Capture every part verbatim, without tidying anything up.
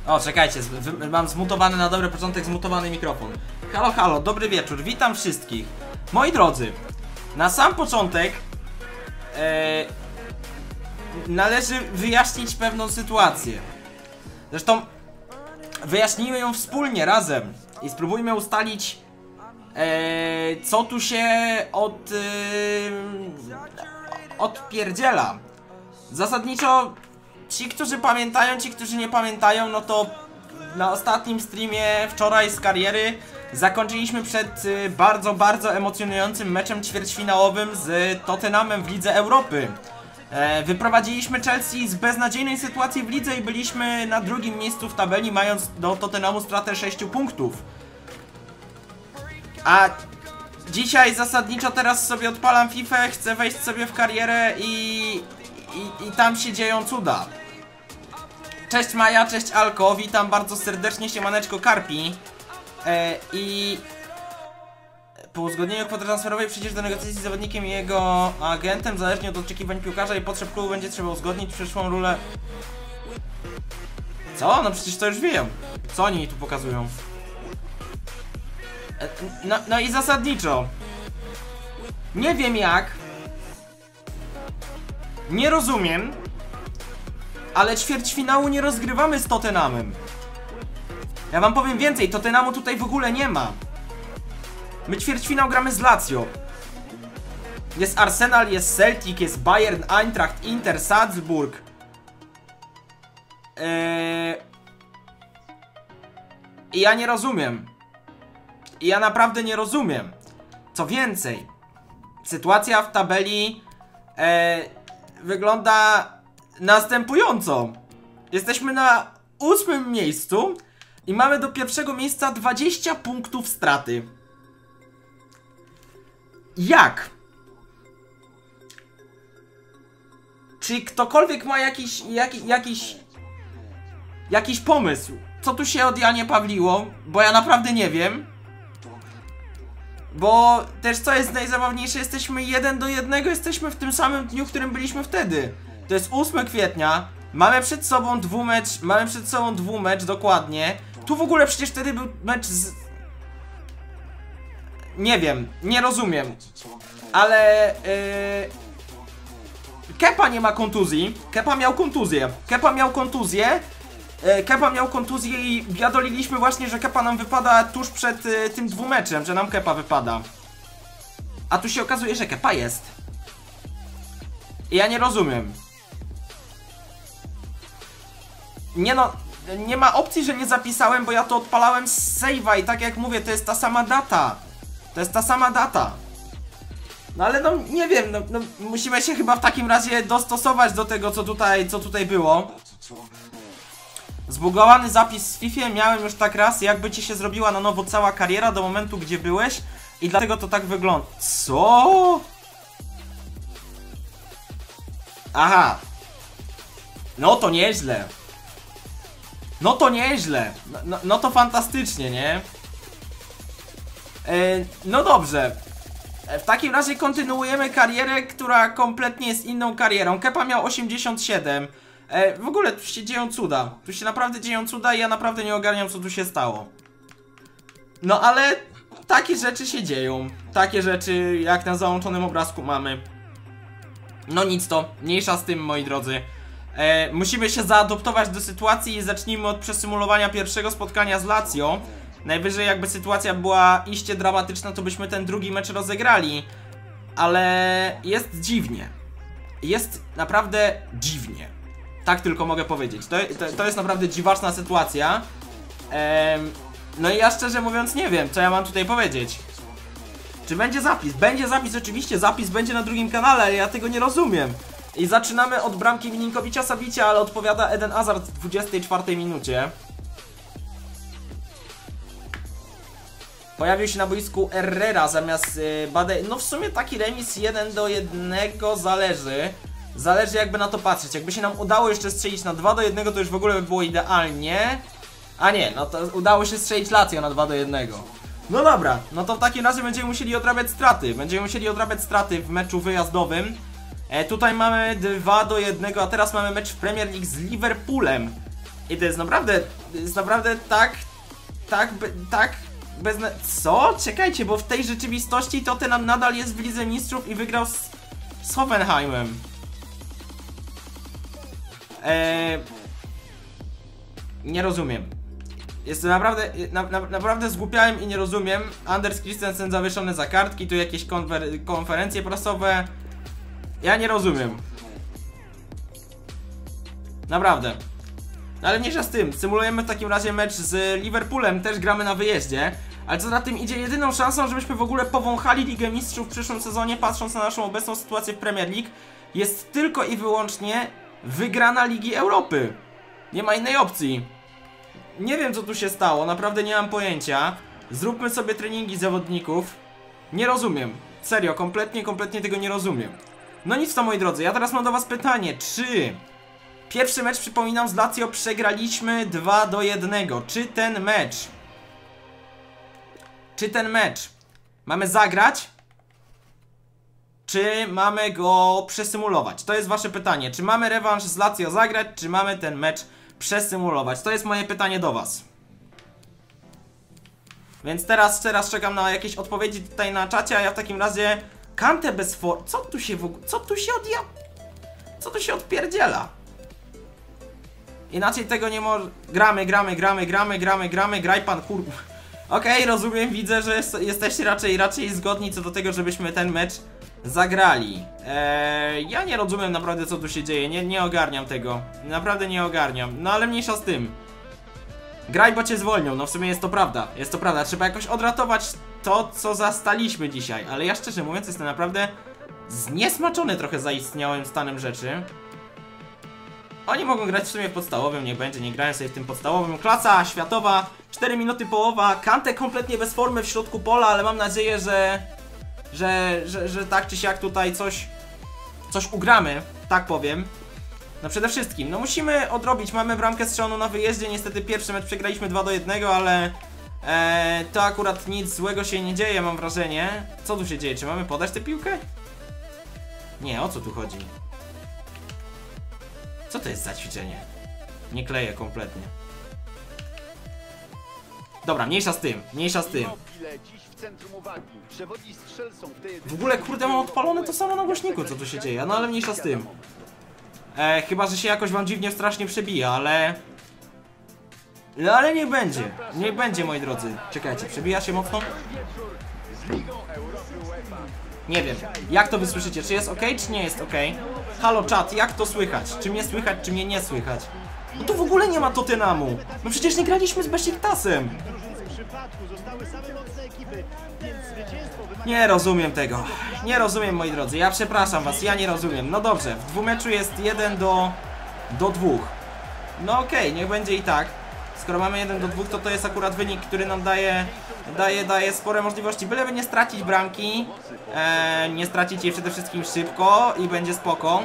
O, czekajcie, mam zmutowany na dobry początek, zmutowany mikrofon. Halo, halo, dobry wieczór, witam wszystkich. Moi drodzy, na sam początek e, należy wyjaśnić pewną sytuację. Zresztą wyjaśnijmy ją wspólnie, razem. I spróbujmy ustalić, e, co tu się od, e, odpierdziela. Zasadniczo ci, którzy pamiętają, ci, którzy nie pamiętają, no to na ostatnim streamie wczoraj z kariery zakończyliśmy przed y, bardzo, bardzo emocjonującym meczem ćwierćfinałowym z Tottenhamem w Lidze Europy. E, wyprowadziliśmy Chelsea z beznadziejnej sytuacji w lidze i byliśmy na drugim miejscu w tabeli, mając do Tottenhamu stratę sześciu punktów. A dzisiaj zasadniczo teraz sobie odpalam FIFA, chcę wejść sobie w karierę i... I, I tam się dzieją cuda. Cześć Maja, cześć Alko, witam bardzo serdecznie, siemaneczko Karpi. e, I po uzgodnieniu kwoty transferowej przejdziesz do negocjacji z zawodnikiem i jego agentem. Zależnie od oczekiwań piłkarza i potrzeb klubu będzie trzeba uzgodnić przyszłą rulę. Co? No przecież to już wiem. Co oni mi tu pokazują? e, no, no i zasadniczo nie wiem jak, nie rozumiem, ale ćwierćfinału nie rozgrywamy z Tottenhamem. Ja wam powiem więcej, Tottenhamu tutaj w ogóle nie ma. My ćwierćfinał gramy z Lazio. Jest Arsenal, jest Celtic, jest Bayern, Eintracht, Inter, Salzburg. Eee... I ja nie rozumiem. I ja naprawdę nie rozumiem. Co więcej, sytuacja w tabeli eee... wygląda następująco. Jesteśmy na ósmym miejscu i mamy do pierwszego miejsca dwadzieścia punktów straty. Jak? Czy ktokolwiek ma jakiś, jak, jakiś, jakiś pomysł, co tu się od Janie Pawliło? Bo ja naprawdę nie wiem. Bo też co jest najzabawniejsze, jesteśmy jeden do jednego, jesteśmy w tym samym dniu, w którym byliśmy wtedy. To jest ósmego kwietnia, mamy przed sobą dwumecz, mamy przed sobą dwumecz dokładnie. Tu w ogóle przecież wtedy był mecz z... Nie wiem, nie rozumiem. Ale... Yy... Kepa nie ma kontuzji, Kepa miał kontuzję, Kepa miał kontuzję. Kepa miał kontuzję i biadoliliśmy właśnie, że Kepa nam wypada tuż przed y, tym dwumeczem, że nam Kepa wypada. A tu się okazuje, że Kepa jest. I ja nie rozumiem. Nie no, nie ma opcji, że nie zapisałem, bo ja to odpalałem z save'a i tak jak mówię, to jest ta sama data. To jest ta sama data. No ale no, nie wiem, no, no musimy się chyba w takim razie dostosować do tego, co tutaj, co tutaj było. Zbugowany zapis w FIFA, miałem już tak raz, jakby ci się zrobiła na nowo cała kariera do momentu, gdzie byłeś i dlatego to tak wygląda. Co? Aha. No to nieźle. No to nieźle. No, no, no to fantastycznie, nie? Yy, no dobrze. W takim razie kontynuujemy karierę, która kompletnie jest inną karierą. Kepa miał osiemdziesiąt siedem. E, w ogóle tu się dzieją cuda. Tu się naprawdę dzieją cuda i ja naprawdę nie ogarniam, co tu się stało. No ale takie rzeczy się dzieją. Takie rzeczy jak na załączonym obrazku mamy. No nic to, mniejsza z tym, moi drodzy. e, Musimy się zaadoptować do sytuacji i zacznijmy od przesymulowania pierwszego spotkania z Lazio. Najwyżej jakby sytuacja była iście dramatyczna, to byśmy ten drugi mecz rozegrali. Ale jest dziwnie. Jest naprawdę dziwnie. Tak tylko mogę powiedzieć. To, to, to jest naprawdę dziwaczna sytuacja. Ehm, no i ja szczerze mówiąc nie wiem, co ja mam tutaj powiedzieć. Czy będzie zapis? Będzie zapis, oczywiście, zapis będzie na drugim kanale, ale ja tego nie rozumiem. I zaczynamy od bramki Milinkowicza-Savicia, ale odpowiada Eden Hazard w dwudziestej czwartej minucie. Pojawił się na boisku Herrera zamiast yy, Bade... No w sumie taki remis jeden do jednego zależy. Zależy jakby na to patrzeć. Jakby się nam udało jeszcze strzelić na dwa do jednego, to już w ogóle by było idealnie. A nie, no to udało się strzelić Lazio na dwa do jednego. No dobra, no to w takim razie będziemy musieli odrabiać straty. Będziemy musieli odrabiać straty w meczu wyjazdowym. E, tutaj mamy dwa do jednego, a teraz mamy mecz w Premier League z Liverpoolem. I to jest naprawdę, to jest naprawdę tak, tak, be, tak, bez... Co? Czekajcie, bo w tej rzeczywistości Tottenham nadal jest w Lidze Mistrzów i wygrał z, z Hoffenheimem. Eee... Nie rozumiem. Jestem naprawdę, na, na, naprawdę zgłupiałem i nie rozumiem. Anders Christensen zawieszony za kartki, tu jakieś konfer konferencje prasowe. Ja nie rozumiem. Naprawdę. Ale mniejsza z tym, symulujemy w takim razie mecz z Liverpoolem, też gramy na wyjeździe. Ale co za tym idzie, jedyną szansą, żebyśmy w ogóle powąchali Ligę Mistrzów w przyszłym sezonie, patrząc na naszą obecną sytuację w Premier League, jest tylko i wyłącznie wygrana Ligi Europy. Nie ma innej opcji. Nie wiem, co tu się stało, naprawdę nie mam pojęcia. Zróbmy sobie treningi zawodników. Nie rozumiem. Serio, kompletnie, kompletnie tego nie rozumiem. No nic to, moi drodzy, ja teraz mam do was pytanie, czy... Pierwszy mecz, przypominam, z Lazio przegraliśmy dwa do jednego. Czy ten mecz... Czy ten mecz mamy zagrać? Czy mamy go przesymulować? To jest wasze pytanie. Czy mamy rewanż z Lazio zagrać, czy mamy ten mecz przesymulować? To jest moje pytanie do was. Więc teraz, teraz czekam na jakieś odpowiedzi tutaj na czacie, a ja w takim razie... Kante bez for... Co tu się w ogóle... Co tu się odja... Co tu się odpierdziela? Inaczej tego nie może... Gramy, gramy, gramy, gramy, gramy, gramy, graj pan kur... Okej, okay, rozumiem, widzę, że jest, jesteście raczej, raczej zgodni co do tego, żebyśmy ten mecz zagrali. Eee, ja nie rozumiem naprawdę, co tu się dzieje, nie, nie ogarniam tego. Naprawdę nie ogarniam, no ale mniejsza z tym. Graj, bo cię zwolnią, no w sumie jest to prawda, jest to prawda. Trzeba jakoś odratować to, co zastaliśmy dzisiaj. Ale ja szczerze mówiąc jestem naprawdę zniesmaczony trochę zaistniałym stanem rzeczy. Oni mogą grać w sumie w podstawowym, niech będzie, nie grają sobie w tym podstawowym. Klasa światowa, cztery minuty połowa, Kante kompletnie bez formy w środku pola, ale mam nadzieję, że że, że, że tak czy siak tutaj coś coś ugramy, tak powiem. No przede wszystkim, no musimy odrobić, mamy bramkę strzeloną na wyjeździe, niestety pierwszy mecz przegraliśmy dwa do jednego, ale e, to akurat nic złego się nie dzieje, mam wrażenie. Co tu się dzieje, czy mamy podać tę piłkę? Nie, o co tu chodzi? Co to jest za ćwiczenie? Nie kleję kompletnie. Dobra, mniejsza z tym, mniejsza z tym. W ogóle, kurde, mam odpalone to samo na głośniku, co tu się dzieje, no ale mniejsza z tym. E, chyba, że się jakoś wam dziwnie strasznie przebija, ale... No ale niech będzie, niech będzie, moi drodzy. Czekajcie, przebija się mocno? Nie wiem, jak to wy słyszycie, czy jest ok, czy nie jest ok? Halo czat, jak to słychać? Czy mnie słychać, czy mnie nie słychać? No tu w ogóle nie ma Tottenhamu. No przecież nie graliśmy z Besiktasem. Nie rozumiem tego. Nie rozumiem, moi drodzy, ja przepraszam was, ja nie rozumiem. No dobrze, w dwumeczu jest jeden do... do dwóch. No okej, okay, niech będzie i tak. Skoro mamy jeden do dwóch, to to jest akurat wynik, który nam daje daje, daje spore możliwości, byleby nie stracić bramki, e, nie stracić jej przede wszystkim szybko i będzie spoko.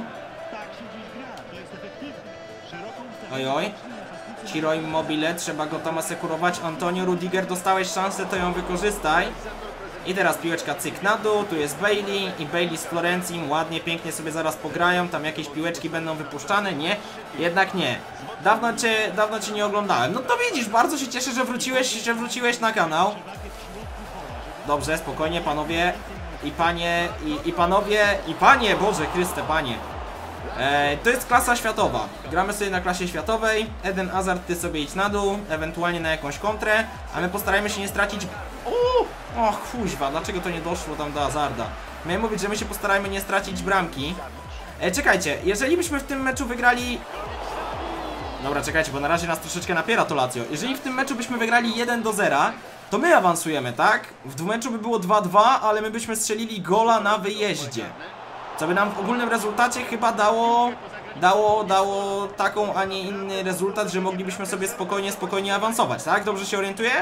Oj, oj. Ciro Immobile, trzeba go tam asekurować. Antonio Rudiger, dostałeś szansę, to ją wykorzystaj. I teraz piłeczka cyk na dół, tu jest Bailey i Bailey z Florencji, ładnie, pięknie sobie zaraz pograją, tam jakieś piłeczki będą wypuszczane, nie? Jednak nie. Dawno cię, dawno cię nie oglądałem. No to widzisz, bardzo się cieszę, że wróciłeś, że wróciłeś na kanał. Dobrze, spokojnie panowie i panie, i, i panowie, i panie, Boże Chryste, panie. E, to jest klasa światowa. Gramy sobie na klasie światowej. Eden Hazard, ty sobie idź na dół, ewentualnie na jakąś kontrę, a my postarajmy się nie stracić... O, och, kuźwa, dlaczego to nie doszło tam do Hazarda? Miałem mówić, że my się postarajmy nie stracić bramki. E, czekajcie, jeżeli byśmy w tym meczu wygrali... Dobra, czekajcie, bo na razie nas troszeczkę napiera to Lazio. Jeżeli w tym meczu byśmy wygrali jeden do zera, to my awansujemy, tak? W dwumeczu by było dwa dwa, ale my byśmy strzelili gola na wyjeździe. Co by nam w ogólnym rezultacie chyba dało, dało, dało taką, a nie inny rezultat, że moglibyśmy sobie spokojnie, spokojnie awansować, tak? Dobrze się orientuję?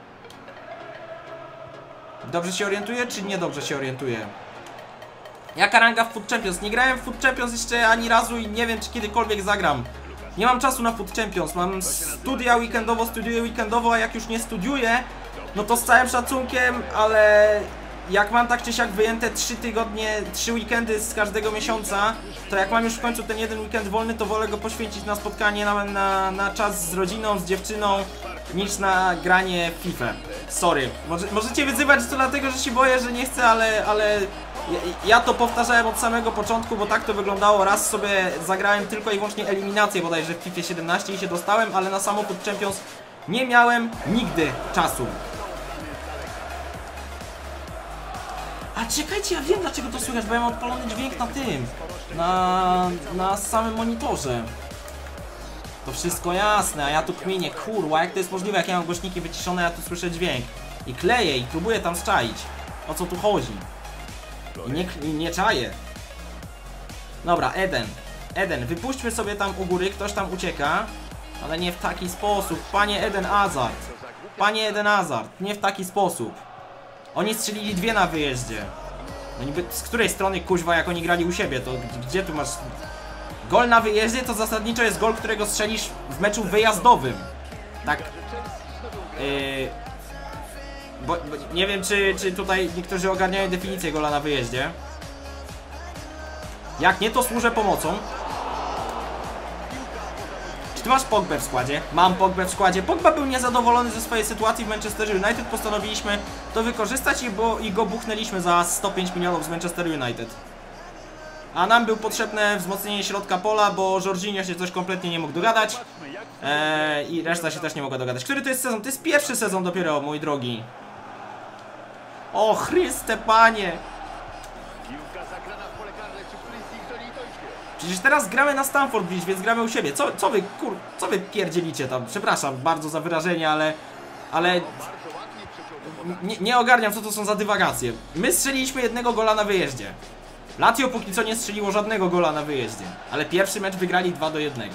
Dobrze się orientuję, czy nie dobrze się orientuję? Jaka ranga w Foot Champions? Nie grałem w Foot Champions jeszcze ani razu i nie wiem, czy kiedykolwiek zagram. Nie mam czasu na Foot Champions, mam studia weekendowo, studiuję weekendowo, a jak już nie studiuję, no to z całym szacunkiem, ale jak mam tak czy siak wyjęte trzy tygodnie, trzy weekendy z każdego miesiąca, to jak mam już w końcu ten jeden weekend wolny, to wolę go poświęcić na spotkanie, na, na, na czas z rodziną, z dziewczyną, niż na granie w FIFA. Sorry. Może, możecie wyzywać to dlatego, że się boję, że nie chcę, ale, ale ja, ja to powtarzałem od samego początku, bo tak to wyglądało. Raz sobie zagrałem tylko i wyłącznie eliminację bodajże w FIFA siedemnaście i się dostałem, ale na samochód Champions nie miałem nigdy czasu. A czekajcie, ja wiem dlaczego to słychać, bo ja mam odpalony dźwięk na tym, na, na samym monitorze. To wszystko jasne, a ja tu kmienię, kurwa, jak to jest możliwe, jak ja mam głośniki wyciszone, ja tu słyszę dźwięk. I kleję i próbuję tam szczaić, o co tu chodzi. I nie, i nie czaję. Dobra, Eden, Eden, wypuśćmy sobie tam u góry, ktoś tam ucieka, ale nie w taki sposób, panie Eden Hazard. Panie Eden Hazard, nie w taki sposób. Oni strzelili dwie na wyjeździe. No niby z której strony, kuźwa, jak oni grali u siebie, to gdzie tu masz... Gol na wyjeździe to zasadniczo jest gol, którego strzelisz w meczu wyjazdowym. Tak. Yy... Bo, bo nie wiem, czy, czy tutaj niektórzy ogarniają definicję gola na wyjeździe. Jak nie, to służę pomocą. Czy ty masz Pogbę w składzie? Mam Pogbę w składzie. Pogba był niezadowolony ze swojej sytuacji w Manchester United. Postanowiliśmy to wykorzystać i, bo, i go buchnęliśmy za sto pięć milionów z Manchester United. A nam był potrzebne wzmocnienie środka pola, bo Jorginho się coś kompletnie nie mógł dogadać. Eee, I reszta się też nie mogła dogadać. Który to jest sezon? To jest pierwszy sezon dopiero, mój drogi. O Chryste Panie! Przecież teraz gramy na Stamford Bridge, więc gramy u siebie. Co, co wy, kur... co wy pierdzielicie tam? Przepraszam bardzo za wyrażenie, ale... Ale... Nie, nie ogarniam, co to są za dywagacje. My strzeliliśmy jednego gola na wyjeździe. Lazio póki co nie strzeliło żadnego gola na wyjeździe. Ale pierwszy mecz wygrali dwa do jednego.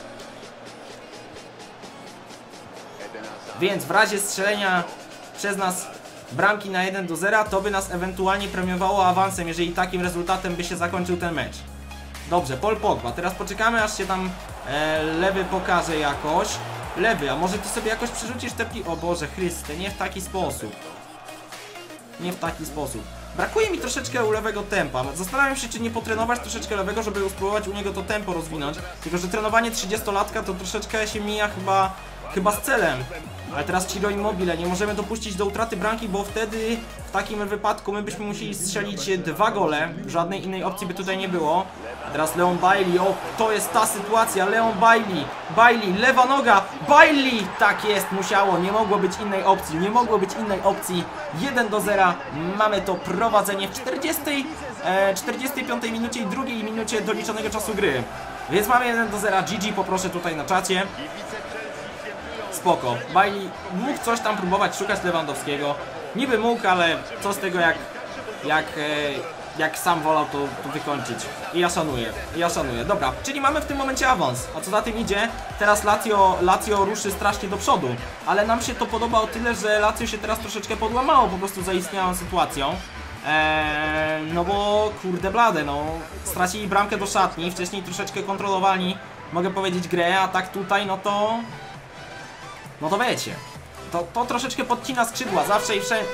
Więc w razie strzelenia przez nas bramki na jeden do zera, to by nas ewentualnie premiowało awansem, jeżeli takim rezultatem by się zakończył ten mecz. Dobrze, Paul Pogba. Teraz poczekamy, aż się tam e, lewy pokaże jakoś. Lewy, a może ty sobie jakoś przerzucisz te pi... O Boże Chryste, nie w taki sposób. Nie w taki sposób. Brakuje mi troszeczkę u lewego tempa. Zastanawiam się, czy nie potrenować troszeczkę lewego, żeby spróbować u niego to tempo rozwinąć. Tylko że trenowanie trzydziestolatka to troszeczkę się mija chyba, chyba z celem. Ale teraz Ciro Immobile, nie możemy dopuścić do utraty bramki, bo wtedy w takim wypadku my byśmy musieli strzelić dwa gole. Żadnej innej opcji by tutaj nie było. A teraz Leon Bailey, o to jest ta sytuacja, Leon Bailey, Bailey, lewa noga, Bailey, tak jest, musiało, nie mogło być innej opcji, nie mogło być innej opcji, jeden do zera, mamy to prowadzenie w czterdziestej, czterdziestej piątej minucie i drugiej minucie doliczonego czasu gry. Więc mamy jeden do zera, G G poproszę tutaj na czacie. Spoko, Bailey mógł coś tam próbować szukać Lewandowskiego, niby mógł, ale co z tego jak, jak, jak sam wolał to, to wykończyć. I ja szanuję, i ja szanuję. Dobra, czyli mamy w tym momencie awans, a co za tym idzie, teraz Lazio, Lazio ruszy strasznie do przodu, ale nam się to podoba o tyle, że Lazio się teraz troszeczkę podłamało po prostu zaistniałą sytuacją. Eee, no bo kurde blade, no stracili bramkę do szatni, wcześniej troszeczkę kontrolowali, mogę powiedzieć, grę, a tak tutaj no to... No to wiecie, to, to troszeczkę podcina skrzydła, zawsze i wszędzie.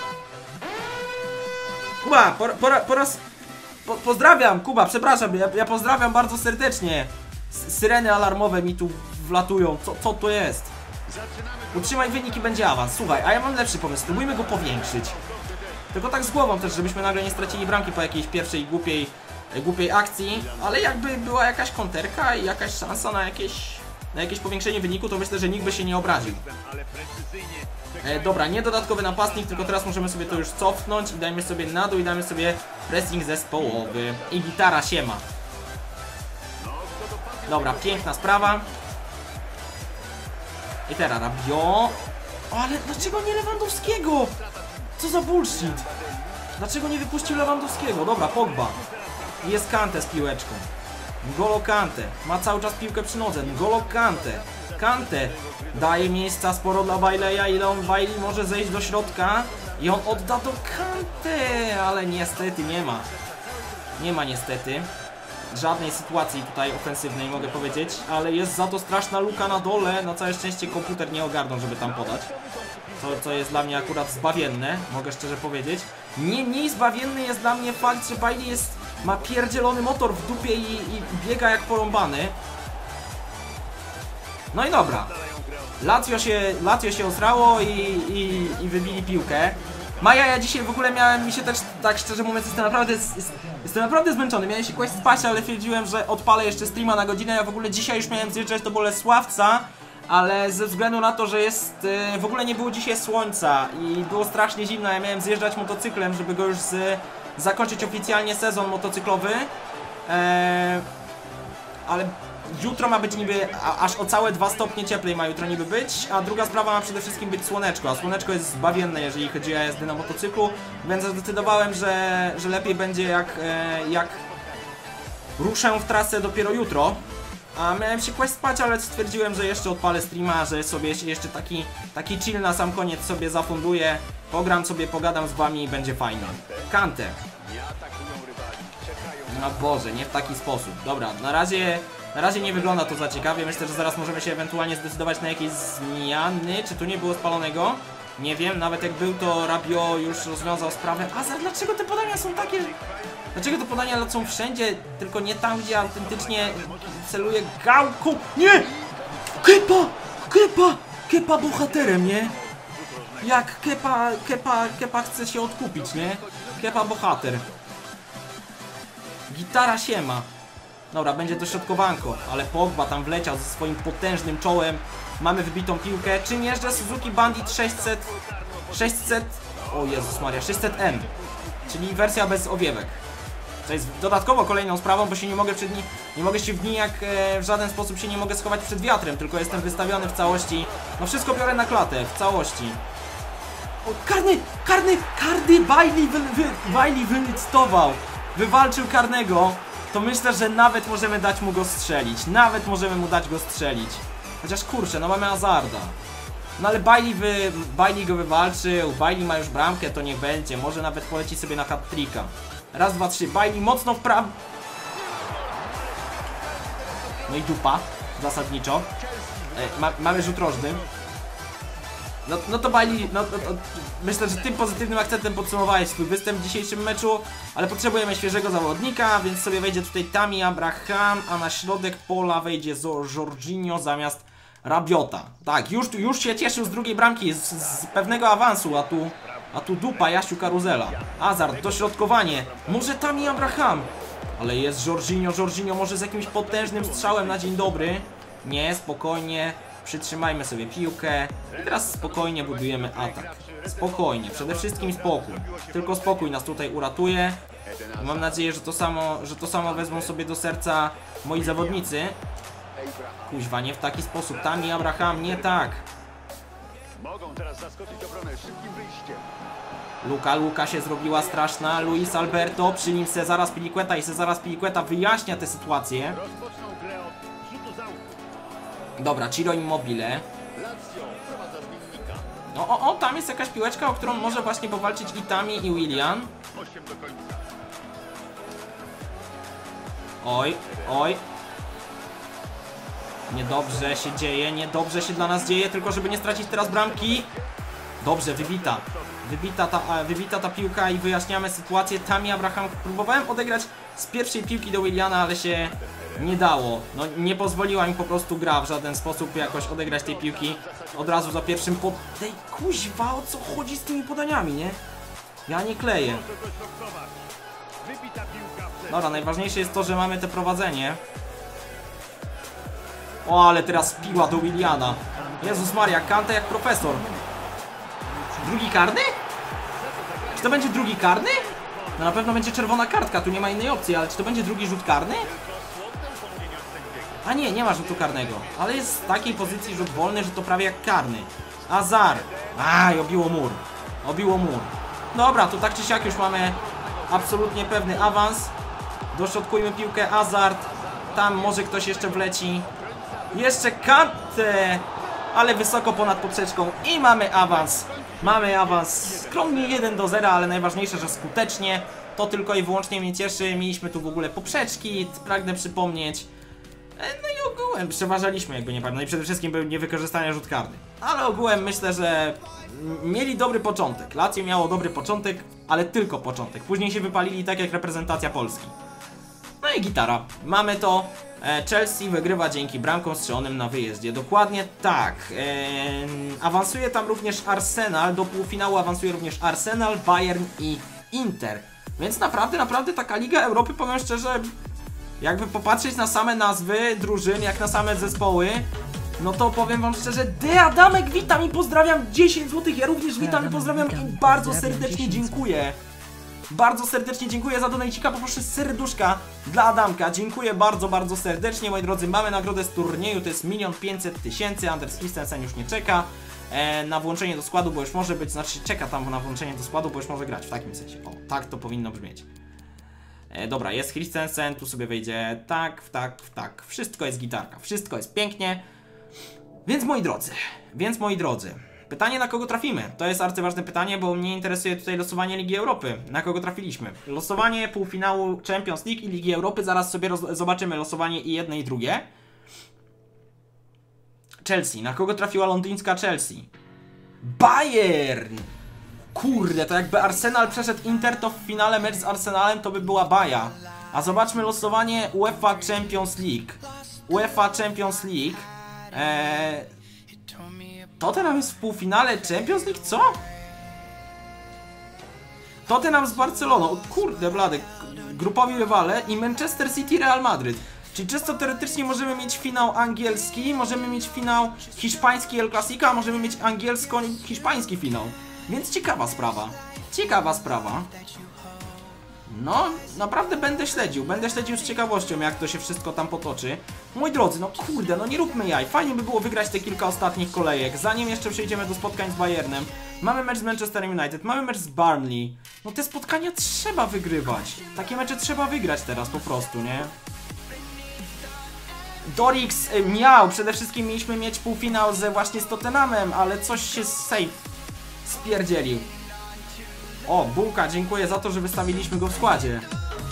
Kuba, po, po, po raz... Po, pozdrawiam, Kuba, przepraszam, ja, ja pozdrawiam bardzo serdecznie. Syreny alarmowe mi tu wlatują, co, co to jest? Utrzymaj wynik i będzie awans. Słuchaj, a ja mam lepszy pomysł, spróbujmy go powiększyć. Tylko tak z głową też, żebyśmy nagle nie stracili bramki po jakiejś pierwszej głupiej, głupiej akcji. Ale jakby była jakaś konterka i jakaś szansa na jakieś... na jakieś powiększenie wyniku, to myślę, że nikt by się nie obraził. E, dobra, nie dodatkowy napastnik, tylko teraz możemy sobie to już cofnąć i dajmy sobie na dół i dajmy sobie pressing zespołowy. I gitara siema. Dobra, piękna sprawa. I teraz Rabiot. Ale dlaczego nie Lewandowskiego? Co za bullshit? Dlaczego nie wypuścił Lewandowskiego? Dobra, Pogba. Jest Kante z piłeczką. N'Golo Kante, ma cały czas piłkę przy nodze, N'Golo Kante, Kante daje miejsca sporo dla Baileya, ile on Bailey może zejść do środka i on odda do Kante, ale niestety nie ma, nie ma niestety żadnej sytuacji tutaj ofensywnej, mogę powiedzieć, ale jest za to straszna luka na dole, na całe szczęście komputer nie ogarnął, żeby tam podać. co, co jest dla mnie akurat zbawienne, mogę szczerze powiedzieć. Nie mniej zbawienny jest dla mnie fakt, że Bailey jest, ma pierdzielony motor w dupie i, i biega jak porąbany. No i dobra. Lazio się, Lazio się osrało i, i, i wybili piłkę. Maja, ja dzisiaj w ogóle miałem, mi się też, tak szczerze mówiąc, jestem naprawdę, jest, jestem naprawdę zmęczony. Miałem się kłaść spać, ale stwierdziłem, że odpalę jeszcze streama na godzinę. Ja w ogóle dzisiaj już miałem zjeżdżać do Bolesławca, ale ze względu na to, że jest, w ogóle nie było dzisiaj słońca i było strasznie zimno, ja miałem zjeżdżać motocyklem, żeby go już z, zakończyć oficjalnie sezon motocyklowy. Eee, ale jutro ma być niby, a, aż o całe dwa stopnie cieplej ma jutro niby być, a druga sprawa ma przede wszystkim być słoneczko, a słoneczko jest zbawienne, jeżeli chodzi o jazdę na motocyklu, więc zdecydowałem, że, że lepiej będzie jak, e, jak ruszę w trasę dopiero jutro. A miałem się kłaść spać, ale stwierdziłem, że jeszcze odpalę streama, że sobie jeszcze taki, taki chill na sam koniec sobie zafunduję, pogram sobie, pogadam z wami i będzie fajnie. Kante. No Boże, nie w taki sposób. Dobra, na razie... Na razie nie wygląda to za ciekawie, myślę, że zaraz możemy się ewentualnie zdecydować na jakieś zmiany. Czy tu nie było spalonego? Nie wiem, nawet jak był, to Rabiot już rozwiązał sprawę. A za dlaczego te podania są takie... Dlaczego te podania lecą wszędzie, tylko nie tam, gdzie autentycznie celuje gałką? Nie! Kepa! Kepa! Kepa bohaterem, nie? Jak Kepa, Kepa, Kepa chce się odkupić, nie? Kepa bohater. Gitara siema. Dobra, będzie dośrodkowanko, ale Pogba tam wleciał ze swoim potężnym czołem. Mamy wybitą piłkę. Czym jeżdżę? Suzuki Bandit sześćset... sześćset... O Jezus Maria, sześćset M. Czyli wersja bez owiewek. To jest dodatkowo kolejną sprawą, bo się nie mogę przed ni nie mogę się w nijak e, w żaden sposób się nie mogę schować przed wiatrem, tylko jestem wystawiony w całości. No wszystko biorę na klatę, w całości. O, karny! Karny! Karny! Bailey, wy, wy, Bailey wylicytował! Wywalczył karnego. To myślę, że nawet możemy dać mu go strzelić. Nawet możemy mu dać go strzelić. Chociaż kurczę, no mamy Hazarda. No ale Bailey, wy, Bailey go wywalczył. Bailey ma już bramkę, to niech będzie. Może nawet poleci sobie na hat-tricka. Raz, dwa, trzy. Bailey mocno w prawo. No i dupa. Zasadniczo. E, ma, mamy rzut rożny. No, no to Bailey, no, no to, myślę, że tym pozytywnym akcentem podsumowałeś swój występ w dzisiejszym meczu, ale potrzebujemy świeżego zawodnika, więc sobie wejdzie tutaj Tammy Abraham, a na środek pola wejdzie Jorginho zamiast Rabiota. Tak, już, już się cieszył z drugiej bramki, z, z pewnego awansu, a tu, a tu dupa Jasiu Karuzela. Hazard, dośrodkowanie, może Tammy Abraham, ale jest Jorginho, Jorginho może z jakimś potężnym strzałem na dzień dobry. Nie, spokojnie. Przytrzymajmy sobie piłkę i teraz spokojnie budujemy atak. Spokojnie, przede wszystkim spokój. Tylko spokój nas tutaj uratuje. Mam nadzieję, że to samo, że to samo wezmą sobie do serca moi zawodnicy. Kuźwa, nie w taki sposób. Tammy Abraham, nie tak. Luka, Luka się zrobiła straszna. Luis Alberto, przy nim Cezara Spilicueta i Cezara Spilicueta wyjaśnia tę sytuację. Dobra, Ciro Immobile. O, o, o, tam jest jakaś piłeczka, o którą może właśnie powalczyć i Tammy, i Willian. Oj, oj. Niedobrze się dzieje, niedobrze się dla nas dzieje, tylko żeby nie stracić teraz bramki. Dobrze, wybita. Wybita ta, wybita ta piłka i wyjaśniamy sytuację. Tammy Abraham, próbowałem odegrać z pierwszej piłki do Williana, ale się nie dało. No nie pozwoliła mi po prostu gra w żaden sposób jakoś odegrać tej piłki od razu za pierwszym pod... Tej kuźwa, o co chodzi z tymi podaniami, nie? Ja nie kleję. Dobra, najważniejsze jest to, że mamy te prowadzenie. O, ale teraz piła do Williana. Jezus Maria, Kante jak profesor. Drugi karny? Czy to będzie drugi karny? No na pewno będzie czerwona kartka, tu nie ma innej opcji, ale czy to będzie drugi rzut karny? A nie, nie ma rzutu karnego, ale jest w takiej pozycji rzut wolny, że to prawie jak karny. Hazard. Aj, obiło mur. Obiło mur. Dobra, to tak czy siak już mamy absolutnie pewny awans. Dośrodkujmy piłkę, Hazard. Tam może ktoś jeszcze wleci. Jeszcze Kante, ale wysoko ponad poprzeczką i mamy awans. Mamy awans skromnie jeden do zera, ale najważniejsze, że skutecznie. To tylko i wyłącznie mnie cieszy. Mieliśmy tu w ogóle poprzeczki, pragnę przypomnieć. No i ogółem przeważaliśmy, jakby nie pamiętam. No i przede wszystkim był niewykorzystany rzut karny. Ale ogółem myślę, że mieli dobry początek. Lazio miało dobry początek, ale tylko początek. Później się wypalili tak jak reprezentacja Polski. No i gitara. Mamy to. Chelsea wygrywa dzięki bramkom strzelonym na wyjeździe. Dokładnie tak. Eee, awansuje tam również Arsenal. Do półfinału awansuje również Arsenal, Bayern i Inter. Więc naprawdę, naprawdę taka Liga Europy, powiem szczerze, jakby popatrzeć na same nazwy drużyn, jak na same zespoły, no to powiem wam szczerze, De Adamek, witam i pozdrawiam, dziesięć złotych, ja również witam i pozdrawiam i bardzo serdecznie dziękuję. Bardzo serdecznie dziękuję za donajcika, poproszę serduszka dla Adamka. Dziękuję bardzo, bardzo serdecznie, moi drodzy. Mamy nagrodę z turnieju, to jest milion pięćset tysięcy. Anders Christensen już nie czeka e, na włączenie do składu, bo już może być, znaczy czeka tam na włączenie do składu, bo już może grać, w takim sensie. O, tak to powinno brzmieć. E, dobra, jest Christensen, tu sobie wejdzie tak, tak, tak. Wszystko jest gitarka, wszystko jest pięknie. Więc moi drodzy, więc moi drodzy. Pytanie, na kogo trafimy? To jest arcyważne pytanie, bo mnie interesuje tutaj losowanie Ligi Europy. Na kogo trafiliśmy? Losowanie półfinału Champions League i Ligi Europy. Zaraz sobie zobaczymy losowanie i jedne i drugie. Chelsea. Na kogo trafiła londyńska Chelsea? Bayern! Kurde, to jakby Arsenal przeszedł Inter, to w finale mecz z Arsenalem to by była baja. A zobaczmy losowanie UEFA Champions League. UEFA Champions League. Eee... Tottenham jest w półfinale Champions League? Co? Tottenham z Barceloną. O kurde blady. Grupowi rywale i Manchester City Real Madryt. Czyli czysto teoretycznie możemy mieć finał angielski, możemy mieć finał hiszpański El Clasico, a możemy mieć angielsko-hiszpański finał. Więc ciekawa sprawa. Ciekawa sprawa. No, naprawdę będę śledził, będę śledził z ciekawością, jak to się wszystko tam potoczy. Moi drodzy, no kurde, no nie róbmy jaj. Fajnie by było wygrać te kilka ostatnich kolejek, zanim jeszcze przejdziemy do spotkań z Bayernem. Mamy mecz z Manchester United, mamy mecz z Burnley. No te spotkania trzeba wygrywać. Takie mecze trzeba wygrać teraz po prostu, nie? Dorix miał, przede wszystkim mieliśmy mieć półfinał ze właśnie z Tottenhamem, ale coś się sej spierdzielił. O, Bułka, dziękuję za to, że wystawiliśmy go w składzie.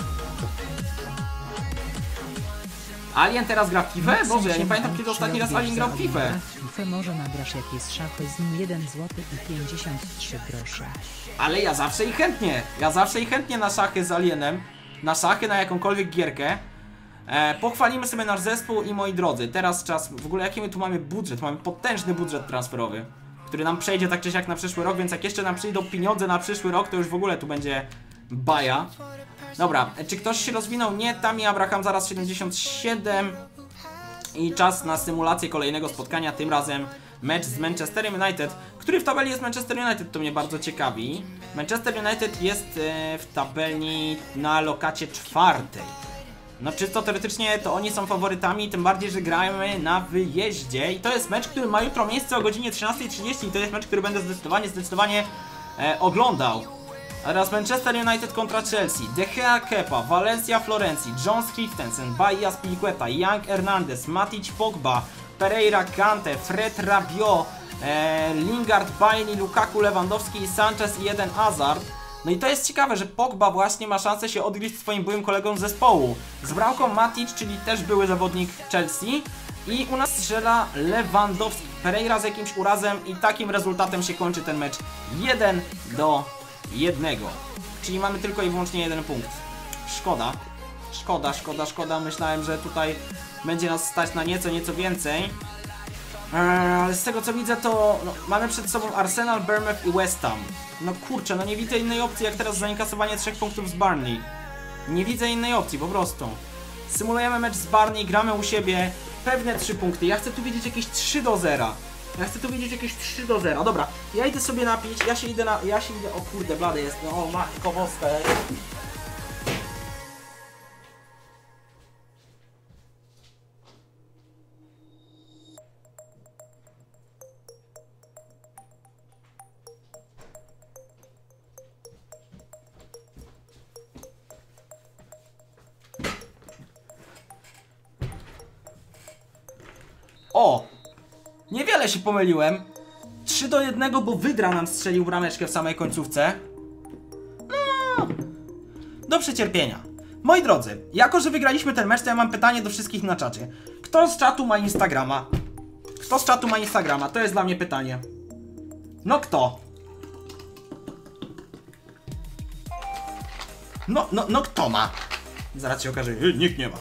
Alien teraz gra w FIFA? Boże, ja nie pamiętam, kiedy ostatni raz Alien grał w FIFA. Może nagrasz jakieś szachy z nim jeden złoty i pięćdziesiąt trzy grosze. Ale ja zawsze i chętnie. Ja zawsze i chętnie na szachy z Alienem. Na szachy, na jakąkolwiek gierkę. E, pochwalimy sobie nasz zespół i moi drodzy, teraz czas, w ogóle jaki my tu mamy budżet? Mamy potężny budżet transferowy, który nam przejdzie tak czy siak na przyszły rok, więc jak jeszcze nam przyjdą pieniądze na przyszły rok, to już w ogóle tu będzie baja. Dobra, czy ktoś się rozwinął? Nie, Tami Abraham zaraz siedemdziesiąt siedem i czas na symulację kolejnego spotkania, tym razem mecz z Manchesterem United. Który w tabeli jest Manchester United? To mnie bardzo ciekawi. Manchester United jest e, w tabeli na lokacie czwartej. No czysto teoretycznie to oni są faworytami, tym bardziej, że gramy na wyjeździe. I to jest mecz, który ma jutro miejsce o godzinie trzynastej trzydzieści i to jest mecz, który będę zdecydowanie, zdecydowanie e, oglądał. A teraz Manchester United kontra Chelsea. De Gea, Kepa, Valencia, Florencji, Jones, Christensen, Bahia, Spilicueta, Young, Hernandez, Matic, Pogba, Pereira, Kante, Fred, Rabiot, e, Lingard, Bailey, Lukaku, Lewandowski, Sanchez i jeden Hazard. No i to jest ciekawe, że Pogba właśnie ma szansę się odgryźć swoim byłym kolegom z zespołu. Z bramką Matic, czyli też były zawodnik Chelsea. I u nas strzela Lewandowski. Pereira z jakimś urazem i takim rezultatem się kończy ten mecz jeden do jednego. Czyli mamy tylko i wyłącznie jeden punkt. Szkoda. Szkoda, szkoda, szkoda. Myślałem, że tutaj będzie nas stać na nieco, nieco więcej. Ale z tego co widzę, to no, mamy przed sobą Arsenal, Bournemouth i West Ham. No kurczę, no nie widzę innej opcji jak teraz zainkasowanie trzech punktów z Burnley. Nie widzę innej opcji, po prostu. Symulujemy mecz z Burnley, gramy u siebie. Pewne trzy punkty. Ja chcę tu widzieć jakieś trzy do zera. Ja chcę tu widzieć jakieś trzy do zera. Dobra, ja idę sobie napić, ja się idę na... Ja się idę... O kurde, blady jest. No, o matko boska. O! Niewiele się pomyliłem. trzy do jednego, bo Wydra nam strzelił brameczkę w samej końcówce. No, do przecierpienia. Moi drodzy, jako że wygraliśmy ten mecz, to ja mam pytanie do wszystkich na czacie. Kto z czatu ma Instagrama? Kto z czatu ma Instagrama? To jest dla mnie pytanie. No kto? No, no, no kto ma? Zaraz się okaże, yy, nikt nie ma.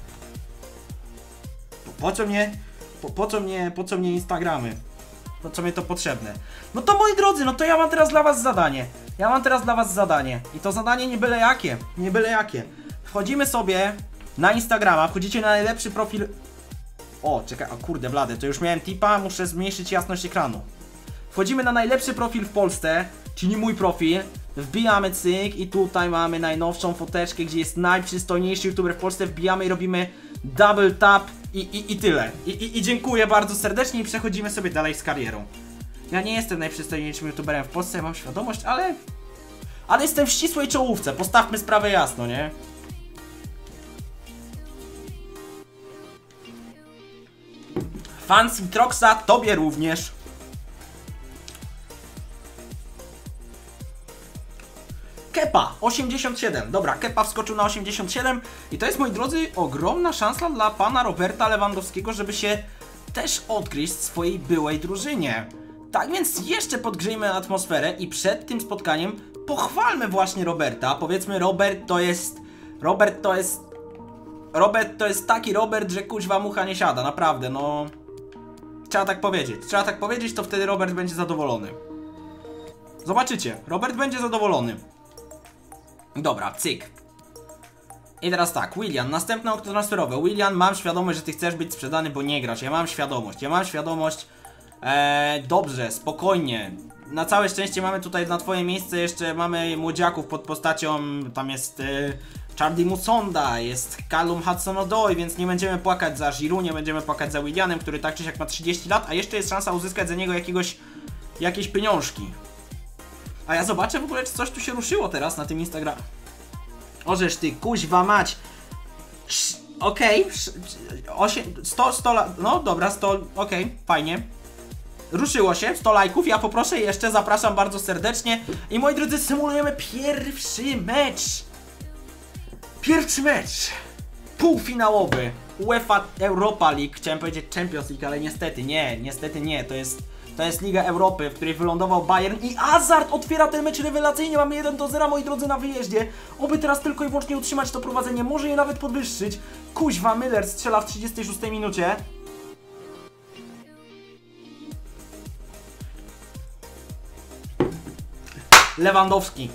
Po, po co mnie, po, po co mnie, po co mnie Instagramy? Po co mnie to potrzebne? No to moi drodzy, no to ja mam teraz dla was zadanie. Ja mam teraz dla was zadanie. I to zadanie nie byle jakie, nie byle jakie. Wchodzimy sobie na Instagrama, wchodzicie na najlepszy profil... O, czekaj, o kurde blady, to już miałem tipa, muszę zmniejszyć jasność ekranu. Wchodzimy na najlepszy profil w Polsce, czyli mój profil. Wbijamy cyk i tutaj mamy najnowszą foteczkę, gdzie jest najprzystojniejszy youtuber w Polsce. Wbijamy i robimy double tap i, i, i tyle. I, i, I dziękuję bardzo serdecznie i przechodzimy sobie dalej z karierą. Ja nie jestem najprzystojniejszym youtuberem w Polsce, ja mam świadomość, ale... Ale jestem w ścisłej czołówce, postawmy sprawę jasno, nie? Fancy Troxa, tobie również. Kepa osiemdziesiąt siedem. Dobra, Kepa wskoczył na osiemdziesiąt siedem i to jest, moi drodzy, ogromna szansa dla pana Roberta Lewandowskiego, żeby się też odgryźć w swojej byłej drużynie. Tak więc jeszcze podgrzejmy atmosferę i przed tym spotkaniem pochwalmy właśnie Roberta. Powiedzmy, Robert to jest... Robert to jest... Robert to jest taki Robert, że kuźwa mucha nie siada, naprawdę, no... Trzeba tak powiedzieć, trzeba tak powiedzieć, to wtedy Robert będzie zadowolony. Zobaczycie, Robert będzie zadowolony. Dobra, cyk. I teraz tak, Willian, następne okno transferowe. Willian, mam świadomość, że ty chcesz być sprzedany, bo nie grasz. Ja mam świadomość, ja mam świadomość. Eee, dobrze, spokojnie. Na całe szczęście mamy tutaj na twoje miejsce jeszcze mamy młodziaków pod postacią, tam jest e, Charlie Musonda, jest Callum Hudson-Odoi, więc nie będziemy płakać za Giroud, nie będziemy płakać za Willianem, który tak czy siak ma trzydzieści lat, a jeszcze jest szansa uzyskać za niego jakiegoś, jakieś pieniążki. A ja zobaczę w ogóle, czy coś tu się ruszyło teraz na tym Instagramie. Ożeż ty, kuźwa mać. Okej, okay. sto, sto lat, no dobra, sto, okej, okay, fajnie. Ruszyło się, sto lajków, ja poproszę jeszcze, zapraszam bardzo serdecznie. I moi drodzy, symulujemy pierwszy mecz. Pierwszy mecz. Półfinałowy. UEFA Europa League, chciałem powiedzieć Champions League, ale niestety nie, niestety nie, to jest... To jest Liga Europy, w której wylądował Bayern i Hazard otwiera ten mecz rewelacyjnie. Mamy jeden do zera, moi drodzy, na wyjeździe. Oby teraz tylko i wyłącznie utrzymać to prowadzenie, może je nawet podwyższyć. Kuźwa, Müller strzela w trzydziestej szóstej minucie. Lewandowski.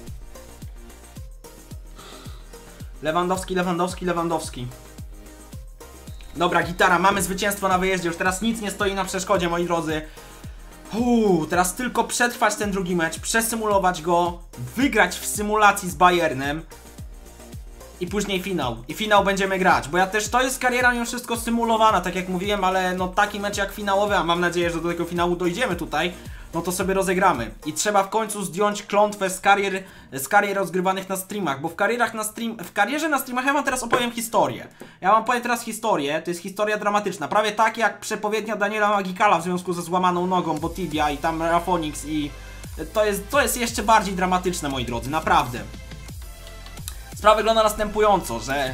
Lewandowski, Lewandowski, Lewandowski. Dobra, gitara, mamy zwycięstwo na wyjeździe, już teraz nic nie stoi na przeszkodzie, moi drodzy. Uuu, teraz tylko przetrwać ten drugi mecz, przesymulować go, wygrać w symulacji z Bayernem i później finał. I finał będziemy grać, bo ja też, to jest kariera mimo wszystko symulowana, tak jak mówiłem, ale no taki mecz jak finałowy, a mam nadzieję, że do tego finału dojdziemy tutaj, no to sobie rozegramy. I trzeba w końcu zdjąć klątwę z karier, z karier rozgrywanych na streamach, bo w karierach na stream, w karierze na streamach ja wam teraz opowiem historię. Ja wam powiem teraz historię, to jest historia dramatyczna, prawie tak jak przepowiednia Daniela Magikala w związku ze złamaną nogą, bo tibia i tam Rafonix i... To jest, to jest jeszcze bardziej dramatyczne, moi drodzy, naprawdę. Sprawa wygląda następująco, że...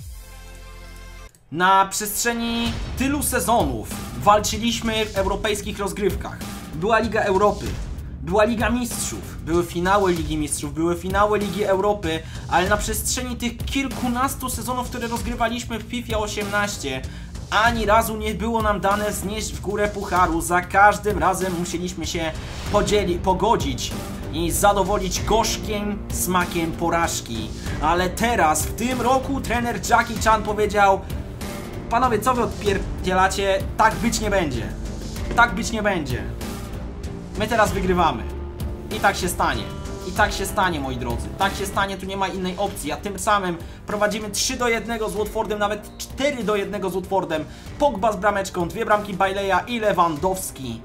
Na przestrzeni tylu sezonów walczyliśmy w europejskich rozgrywkach. Była Liga Europy, była Liga Mistrzów, były finały Ligi Mistrzów, były finały Ligi Europy, ale na przestrzeni tych kilkunastu sezonów, które rozgrywaliśmy w FIFA osiemnaście, ani razu nie było nam dane znieść w górę pucharu. Za każdym razem musieliśmy się podzieli, pogodzić i zadowolić gorzkim smakiem porażki. Ale teraz, w tym roku, trener Jackie Chan powiedział: panowie, co wy odpierdzielacie? Tak być nie będzie. Tak być nie będzie. My teraz wygrywamy. I tak się stanie. I tak się stanie, moi drodzy. Tak się stanie, tu nie ma innej opcji. A tym samym prowadzimy trzy do jednego z Watfordem, nawet cztery do jednego z Watfordem. Pogba z brameczką, dwie bramki Baileya i Lewandowski.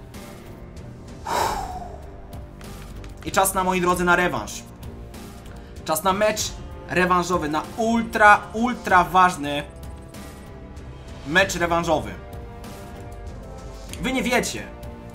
I czas na, moi drodzy, na rewanż. Czas na mecz rewanżowy, na ultra, ultra ważny mecz rewanżowy. Wy nie wiecie.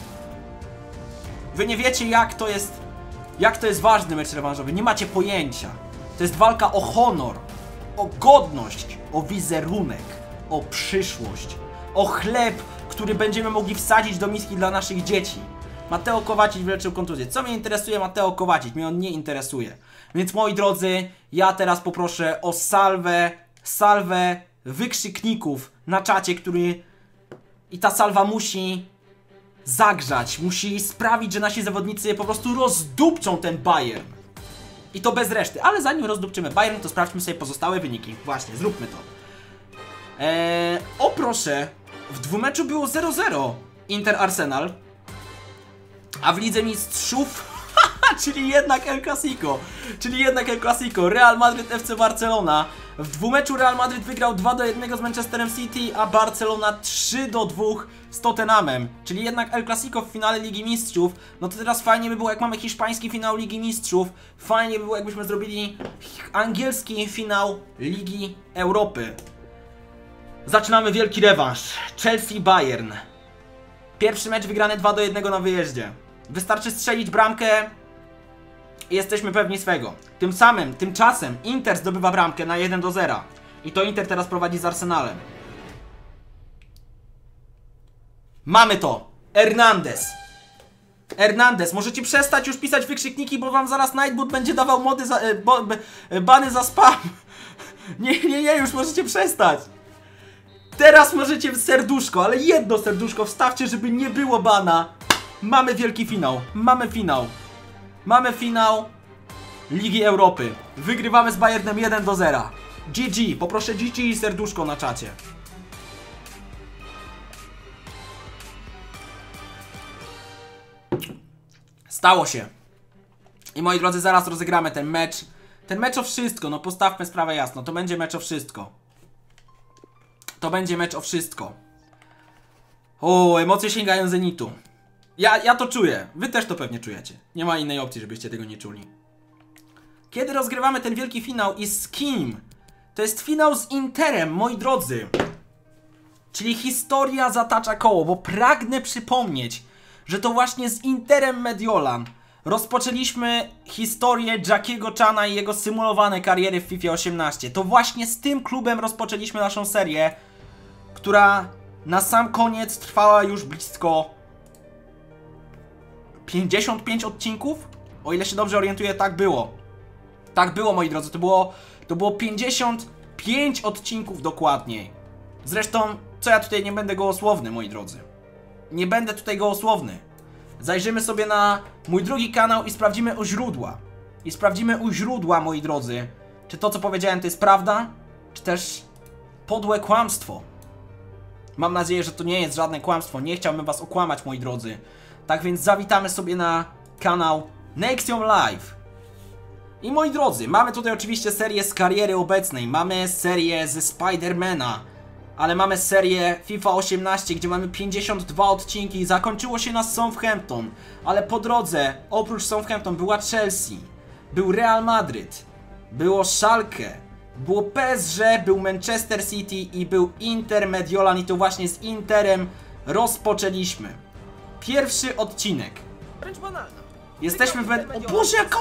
Wy nie wiecie, jak to jest, jak to jest ważny mecz rewanżowy. Nie macie pojęcia. To jest walka o honor, o godność, o wizerunek. o przyszłość, o chleb, który będziemy mogli wsadzić do miski dla naszych dzieci. Mateo Kowacic wyleczył kontuzję. Co mnie interesuje Mateo Kowacic? Mnie on nie interesuje. Więc moi drodzy, ja teraz poproszę o salwę, salwę wykrzykników na czacie, który... I ta salwa musi zagrzać, musi sprawić, że nasi zawodnicy po prostu rozdupczą ten Bayern. I to bez reszty. Ale zanim rozdupczymy Bayern, to sprawdźmy sobie pozostałe wyniki. Właśnie, zróbmy to. Eee, o proszę, w dwumeczu było zero zero Inter-Arsenal, a w Lidze Mistrzów, czyli jednak El Clasico, czyli jednak El Clasico, Real Madrid F C Barcelona. W dwumeczu Real Madrid wygrał dwa do jednego z Manchesterem City, a Barcelona trzy do dwóch z Tottenhamem. Czyli jednak El Clasico w finale Ligi Mistrzów. No to teraz fajnie by było, jak mamy hiszpański finał Ligi Mistrzów. Fajnie by było, jakbyśmy zrobili angielski finał Ligi Europy. Zaczynamy wielki rewanż. Chelsea-Bayern. Pierwszy mecz wygrany dwa do jednego na wyjeździe. Wystarczy strzelić bramkę i jesteśmy pewni swego. Tym samym, tymczasem Inter zdobywa bramkę na jeden do zera. I to Inter teraz prowadzi z Arsenalem. Mamy to! Hernandez. Hernandez, możecie przestać już pisać wykrzykniki, bo wam zaraz Nightboot będzie dawał mody za, e, bo, e, bany za spam. Nie, nie, nie, już możecie przestać. Teraz możecie serduszko, ale jedno serduszko wstawcie, żeby nie było bana. Mamy wielki finał, mamy finał. Mamy finał Ligi Europy. Wygrywamy z Bayernem jeden do zera. G G, poproszę G G i serduszko na czacie. Stało się. I moi drodzy, zaraz rozegramy ten mecz. Ten mecz o wszystko, no postawmy sprawę jasno. To będzie mecz o wszystko. To będzie mecz o wszystko. O, emocje sięgają zenitu. Ja, ja to czuję. Wy też to pewnie czujecie. Nie ma innej opcji, żebyście tego nie czuli. Kiedy rozgrywamy ten wielki finał i z kim? To jest finał z Interem, moi drodzy. Czyli historia zatacza koło, bo pragnę przypomnieć, że to właśnie z Interem Mediolan rozpoczęliśmy historię Jackiego Chana i jego symulowane kariery w FIFA osiemnaście. To właśnie z tym klubem rozpoczęliśmy naszą serię, która na sam koniec trwała już blisko pięćdziesiąt pięć odcinków? O ile się dobrze orientuję, tak było. Tak było, moi drodzy, to było, to było pięćdziesiąt pięć odcinków dokładniej. Zresztą, co ja tutaj nie będę gołosłowny, moi drodzy. Nie będę tutaj gołosłowny. Zajrzymy sobie na mój drugi kanał i sprawdzimy u źródła. I sprawdzimy u źródła, moi drodzy, czy to, co powiedziałem, to jest prawda, czy też podłe kłamstwo. Mam nadzieję, że to nie jest żadne kłamstwo. Nie chciałbym was okłamać, moi drodzy. Tak więc zawitamy sobie na kanał Nexium Live. I moi drodzy, mamy tutaj oczywiście serię z kariery obecnej. Mamy serię ze Spidermana. Ale mamy serię FIFA osiemnaście, gdzie mamy pięćdziesiąt dwa odcinki. Zakończyło się na Southampton. Ale po drodze, oprócz Southampton, była Chelsea. Był Real Madrid. Było Schalke. Było P S G, był Manchester City i był Inter Mediolan. I to właśnie z Interem rozpoczęliśmy pierwszy odcinek. Wręcz banalna. Jesteśmy w... O Boże, jaką...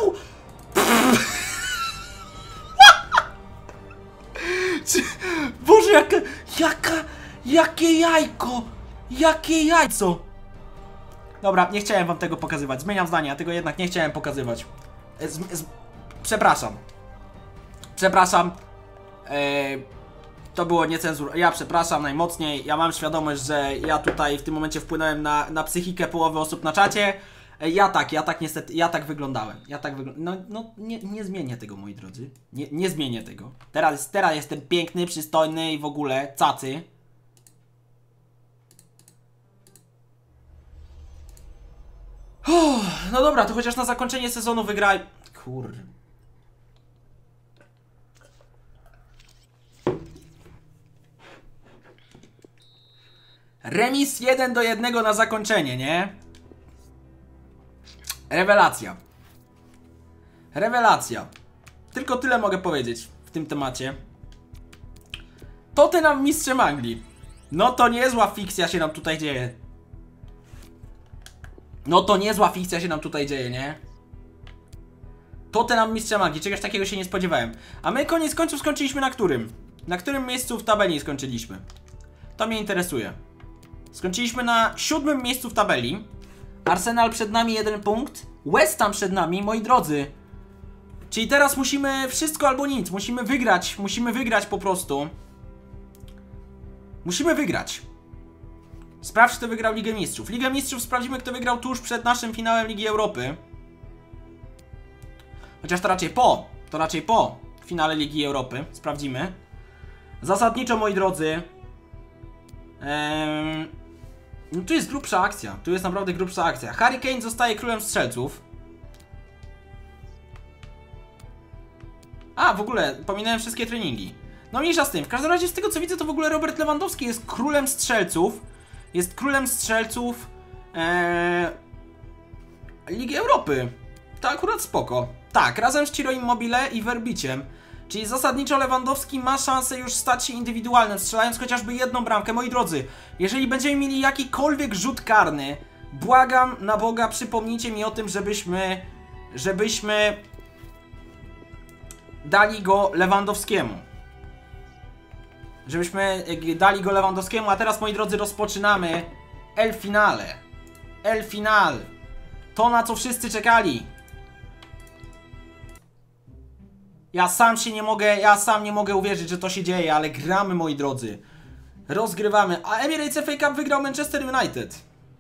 Boże, jaka... Jaka... Jakie jajko! Jakie jajco! Dobra, nie chciałem wam tego pokazywać. Zmieniam zdanie, ja tego jednak nie chciałem pokazywać. Z, z, przepraszam. Przepraszam. Eee, to było niecenzur. Ja przepraszam najmocniej. Ja mam świadomość, że ja tutaj w tym momencie wpłynąłem na, na psychikę połowy osób na czacie. Eee, ja tak, ja tak niestety, ja tak wyglądałem. Ja tak wyglądałem. No, no nie, nie zmienię tego, moi drodzy. Nie, nie zmienię tego. Teraz, teraz jestem piękny, przystojny i w ogóle cacy. Uff, no dobra, to chociaż na zakończenie sezonu wygraj. Kur... Remis jeden do jednego na zakończenie, nie? Rewelacja. Rewelacja. Tylko tyle mogę powiedzieć w tym temacie. Tottenham mistrzem Anglii. No to niezła fikcja się nam tutaj dzieje. No to niezła fikcja się nam tutaj dzieje, nie? Tottenham mistrzem Anglii. Czegoś takiego się nie spodziewałem. A my koniec końców skończyliśmy na którym? Na którym miejscu w tabeli skończyliśmy? To mnie interesuje. Skończyliśmy na siódmym miejscu w tabeli. Arsenal przed nami jeden punkt. West Ham przed nami, moi drodzy. Czyli teraz musimy wszystko albo nic. Musimy wygrać, musimy wygrać po prostu. Musimy wygrać. Sprawdź, kto wygrał Ligę Mistrzów. Ligę Mistrzów sprawdzimy, kto wygrał tuż przed naszym finałem Ligi Europy. Chociaż to raczej po. To raczej po finale Ligi Europy. Sprawdzimy. Zasadniczo, moi drodzy. Ehm, no tu jest grubsza akcja. Tu jest naprawdę grubsza akcja. Harry Kane zostaje królem strzelców. A, w ogóle, pominąłem wszystkie treningi. No mniejsza z tym. W każdym razie z tego co widzę, to w ogóle Robert Lewandowski jest królem strzelców. Jest królem strzelców ee, Ligi Europy. To akurat spoko. Tak, razem z Ciro Immobile i Verbiciem. Czyli zasadniczo Lewandowski ma szansę już stać się indywidualnym, strzelając chociażby jedną bramkę. Moi drodzy, jeżeli będziemy mieli jakikolwiek rzut karny, błagam na Boga, przypomnijcie mi o tym, żebyśmy żebyśmy dali go Lewandowskiemu. Żebyśmy dali go Lewandowskiemu, a teraz, moi drodzy, rozpoczynamy El Finale. El Final. To, na co wszyscy czekali. Ja sam się nie mogę, ja sam nie mogę uwierzyć, że to się dzieje, ale gramy, moi drodzy. Rozgrywamy. A Emirates F A Cup wygrał Manchester United.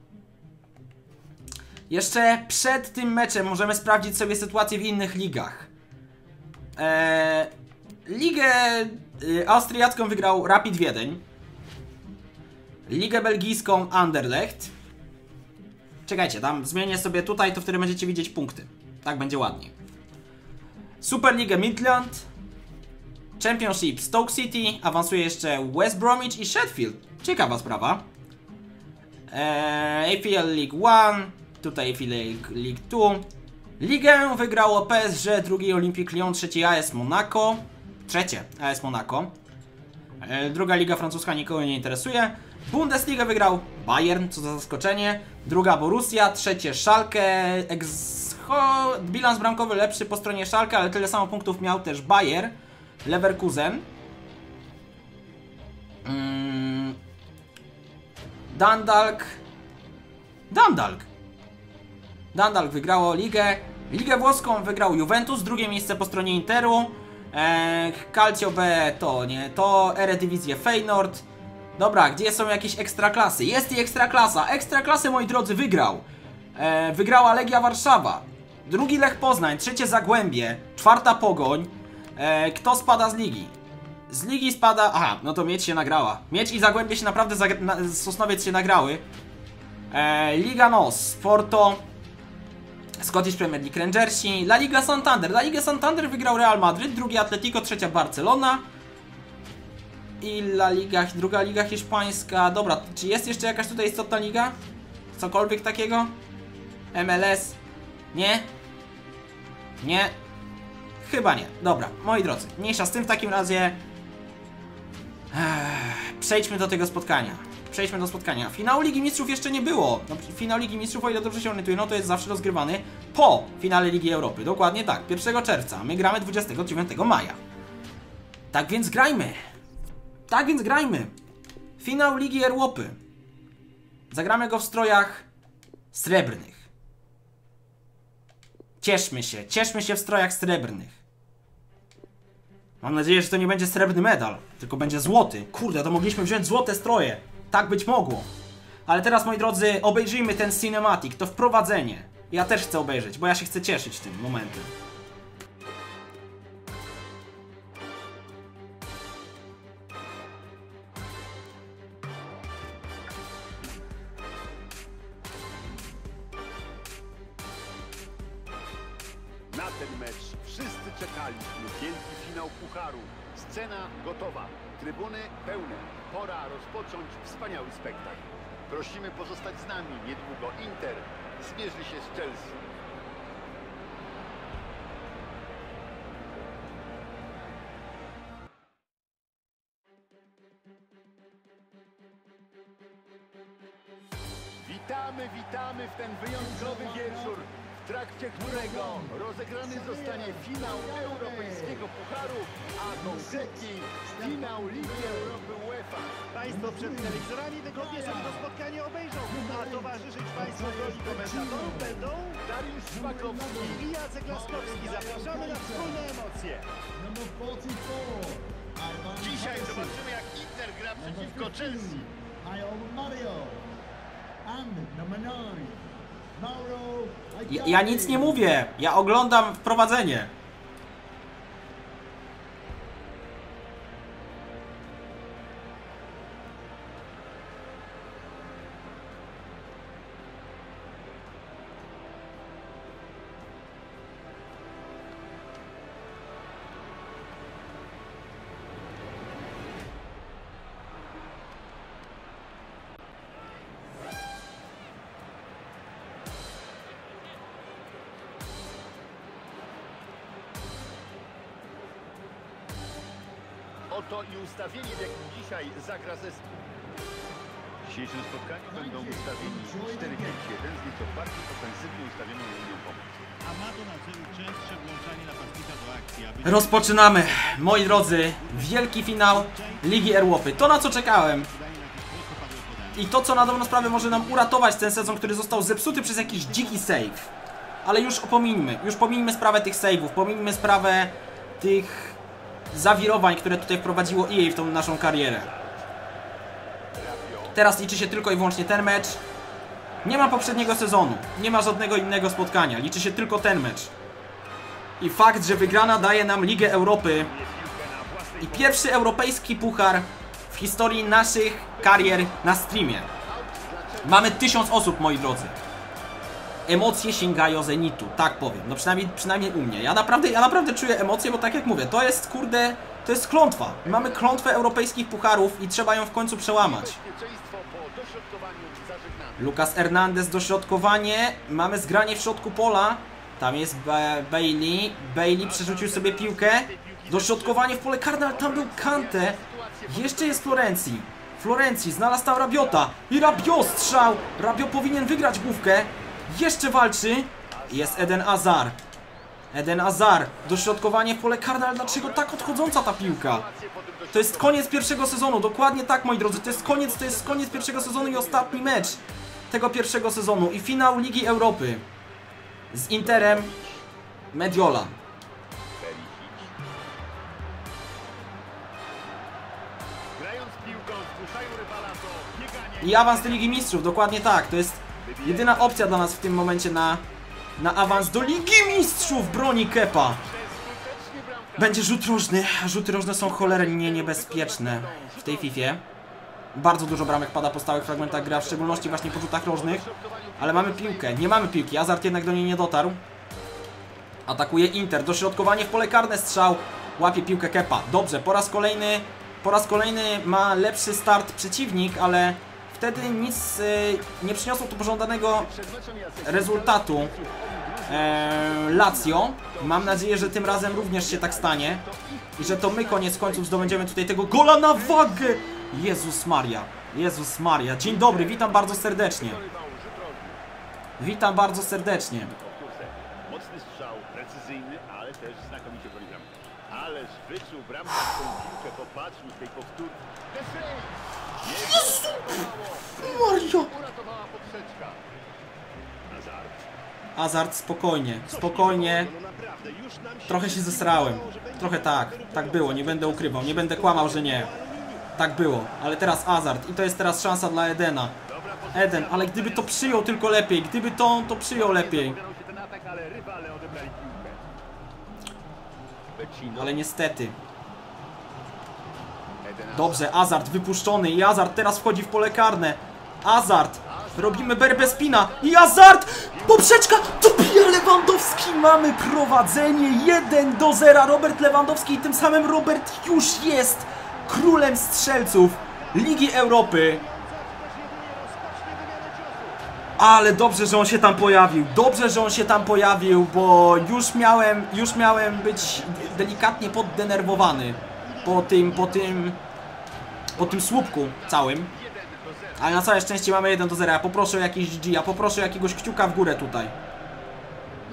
Jeszcze przed tym meczem możemy sprawdzić sobie sytuację w innych ligach. Eee, Ligę y, austriacką wygrał Rapid Wiedeń. Ligę belgijską Anderlecht. Czekajcie, tam zmienię sobie tutaj, to wtedy będziecie widzieć punkty. Tak będzie ładniej. Superligę Midland. Championship Stoke City. Awansuje jeszcze West Bromwich i Sheffield. Ciekawa sprawa. eee, A P L League One. Tutaj A P L League Two. Ligę wygrało P S G, drugi Olympique Lyon, trzeci A S Monaco. Trzecie A S Monaco. eee, Druga liga francuska nikogo nie interesuje. Bundesliga wygrał Bayern, co za zaskoczenie. Druga Borussia, trzecie Schalke. Ex Bilans bramkowy lepszy po stronie Schalke, ale tyle samo punktów miał też Bayer Leverkusen. mm. Dundalk Dundalk Dundalk wygrało ligę. Ligę włoską wygrał Juventus, drugie miejsce po stronie Interu. eee, Calcio B to nie, to Eredivisie Feyenoord. Dobra, gdzie są jakieś ekstraklasy? Jest i ekstraklasa. Ekstraklasy, moi drodzy, wygrał. eee, Wygrała Legia Warszawa. Drugi Lech Poznań, trzecie Zagłębie, czwarta Pogoń. eee, Kto spada z ligi? Z ligi spada... Aha, no to Miedź się nagrała. Miedź i Zagłębie się naprawdę... Zag... Na... Sosnowiec się nagrały. eee, Liga N O S, Porto, Scottish Premier League Rangersi, La Liga Santander. La Liga Santander wygrał Real Madryt, drugi Atletico, trzecia Barcelona. I La Liga, druga Liga Hiszpańska. Dobra, czy jest jeszcze jakaś tutaj istotna liga? Cokolwiek takiego? M L S? Nie? Nie? Chyba nie. Dobra, moi drodzy, mniejsza z tym w takim razie. Ech, przejdźmy do tego spotkania. Przejdźmy do spotkania. Finału Ligi Mistrzów jeszcze nie było. No, finał Ligi Mistrzów, o ile dobrze się orientuję, no to jest zawsze rozgrywany po finale Ligi Europy. Dokładnie tak, pierwszego czerwca. My gramy dwudziestego dziewiątego maja. Tak więc grajmy. Tak więc grajmy. Finał Ligi Europy. Zagramy go w strojach srebrnych. Cieszmy się, cieszmy się w strojach srebrnych. Mam nadzieję, że to nie będzie srebrny medal, tylko będzie złoty. Kurde, to mogliśmy wziąć złote stroje. Tak być mogło. Ale teraz, moi drodzy, obejrzyjmy ten cinematic, to wprowadzenie. Ja też chcę obejrzeć, bo ja się chcę cieszyć tym momentem. Na ten mecz wszyscy czekaliśmy. Wielki finał Pucharu. Scena gotowa. Trybuny pełne. Pora rozpocząć wspaniały spektakl. Prosimy pozostać z nami. Niedługo Inter zmierzy się z Chelsea. Witamy, witamy w ten wyjątkowy wieczór. W w trakcie którego rozegrany zostanie finał Europejskiego Pucharu, a konkretniej finał Ligi Europy UEFA. Państwo przed telewizorami wygodnie sobie to spotkanie obejrzą, a towarzyszyć Państwu drogi komentatorom będą Dariusz Szpakowski i Jacek Laskowski. Zapraszamy na wspólne emocje. Dzisiaj zobaczymy, jak Inter gra przeciwko Chelsea. Ja, ja nic nie mówię, ja oglądam wprowadzenie. Oto i ustawienie, w jakim dzisiaj zagra zespół. W dzisiejszym spotkaniu będą ustawieni cztery pięć jeden z nieco bardziej ofensywnie ustawioną linią pomocy. A ma to na celu częstsze włączanie napastnika do akcji, aby... Rozpoczynamy, moi drodzy, wielki finał Ligi Europy. To, na co czekałem. I to, co na dobrą sprawę może nam uratować ten sezon, który został zepsuty przez jakiś dziki save. Ale już opomińmy, już pomińmy sprawę tych save'ów, pomińmy sprawę tych zawirowań, które tutaj wprowadziło E A w tą naszą karierę. Teraz liczy się tylko i wyłącznie ten mecz. Nie ma poprzedniego sezonu, nie ma żadnego innego spotkania, liczy się tylko ten mecz. I fakt, że wygrana daje nam Ligę Europy i pierwszy europejski puchar w historii naszych karier na streamie. Mamy tysiąc osób, moi drodzy. Emocje sięgają zenitu, tak powiem, no przynajmniej, przynajmniej u mnie. Ja naprawdę, ja naprawdę czuję emocje, bo tak jak mówię, to jest, kurde, to jest klątwa. Mamy klątwę europejskich pucharów i trzeba ją w końcu przełamać. Lucas Hernandez, dośrodkowanie, mamy zgranie w środku pola. Tam jest Ba- Bailey, Bailey przerzucił sobie piłkę. Dośrodkowanie w pole karne, ale tam był Kante. Jeszcze jest Florencji. Florencji, znalazł tam Rabiota. I Rabiot strzał, Rabiot powinien wygrać główkę. Jeszcze walczy. Jest Eden Hazard. Eden Hazard. Dośrodkowanie w pole karne, ale dlaczego tak odchodząca ta piłka? To jest koniec pierwszego sezonu. Dokładnie tak, moi drodzy. To jest koniec, to jest koniec pierwszego sezonu i ostatni mecz tego pierwszego sezonu. I finał Ligi Europy. Z Interem Mediola. I awans do Ligi Mistrzów. Dokładnie tak. To jest jedyna opcja dla nas w tym momencie na, na awans do Ligi Mistrzów. Broni Kepa. Będzie rzut rożny. Rzuty rożne są cholernie niebezpieczne w tej Fifie. Bardzo dużo bramek pada po stałych fragmentach gra, w szczególności właśnie po rzutach rożnych. Ale mamy piłkę. Nie mamy piłki. Hazard jednak do niej nie dotarł. Atakuje Inter. Dośrodkowanie w pole karne. Strzał. Łapie piłkę Kepa. Dobrze. Po raz kolejny po raz kolejny ma lepszy start przeciwnik, ale wtedy nic y, nie przyniosło tu pożądanego rezultatu e, Lazio. Mam nadzieję, że tym razem również się tak stanie i że to my koniec końców zdobędziemy tutaj tego gola na wagę. Jezus Maria, Jezus Maria. Dzień dobry, witam bardzo serdecznie. Witam bardzo serdecznie. Mocny strzał, precyzyjny, ale też znakomicie broni bramki. Ależ wyczuł bramkę w tą piłkę, popatrzmy w tej powtórce. Jezu! Mario! Uratowała poprzeczka. Hazard. Hazard, spokojnie, spokojnie. Trochę się zesrałem. Trochę tak, tak było, nie będę ukrywał, nie będę kłamał, że nie. Tak było, ale teraz Hazard i to jest teraz szansa dla Edena. Eden, ale gdyby to przyjął tylko lepiej, gdyby to on to przyjął lepiej. Ale niestety. Dobrze, Hazard wypuszczony i Hazard teraz wchodzi w pole karne. Hazard, robimy Berbespina i Hazard! Poprzeczka! To Pia Lewandowski! Mamy prowadzenie jeden do zera. Robert Lewandowski i tym samym Robert już jest królem strzelców Ligi Europy. Ale dobrze, że on się tam pojawił. Dobrze, że on się tam pojawił, bo już miałem, już miałem być delikatnie poddenerwowany po tym, po tym, po tym słupku całym. Ale na całe szczęście mamy jeden do zera. Ja poproszę o jakieś G G, ja poproszę o jakiegoś kciuka w górę tutaj.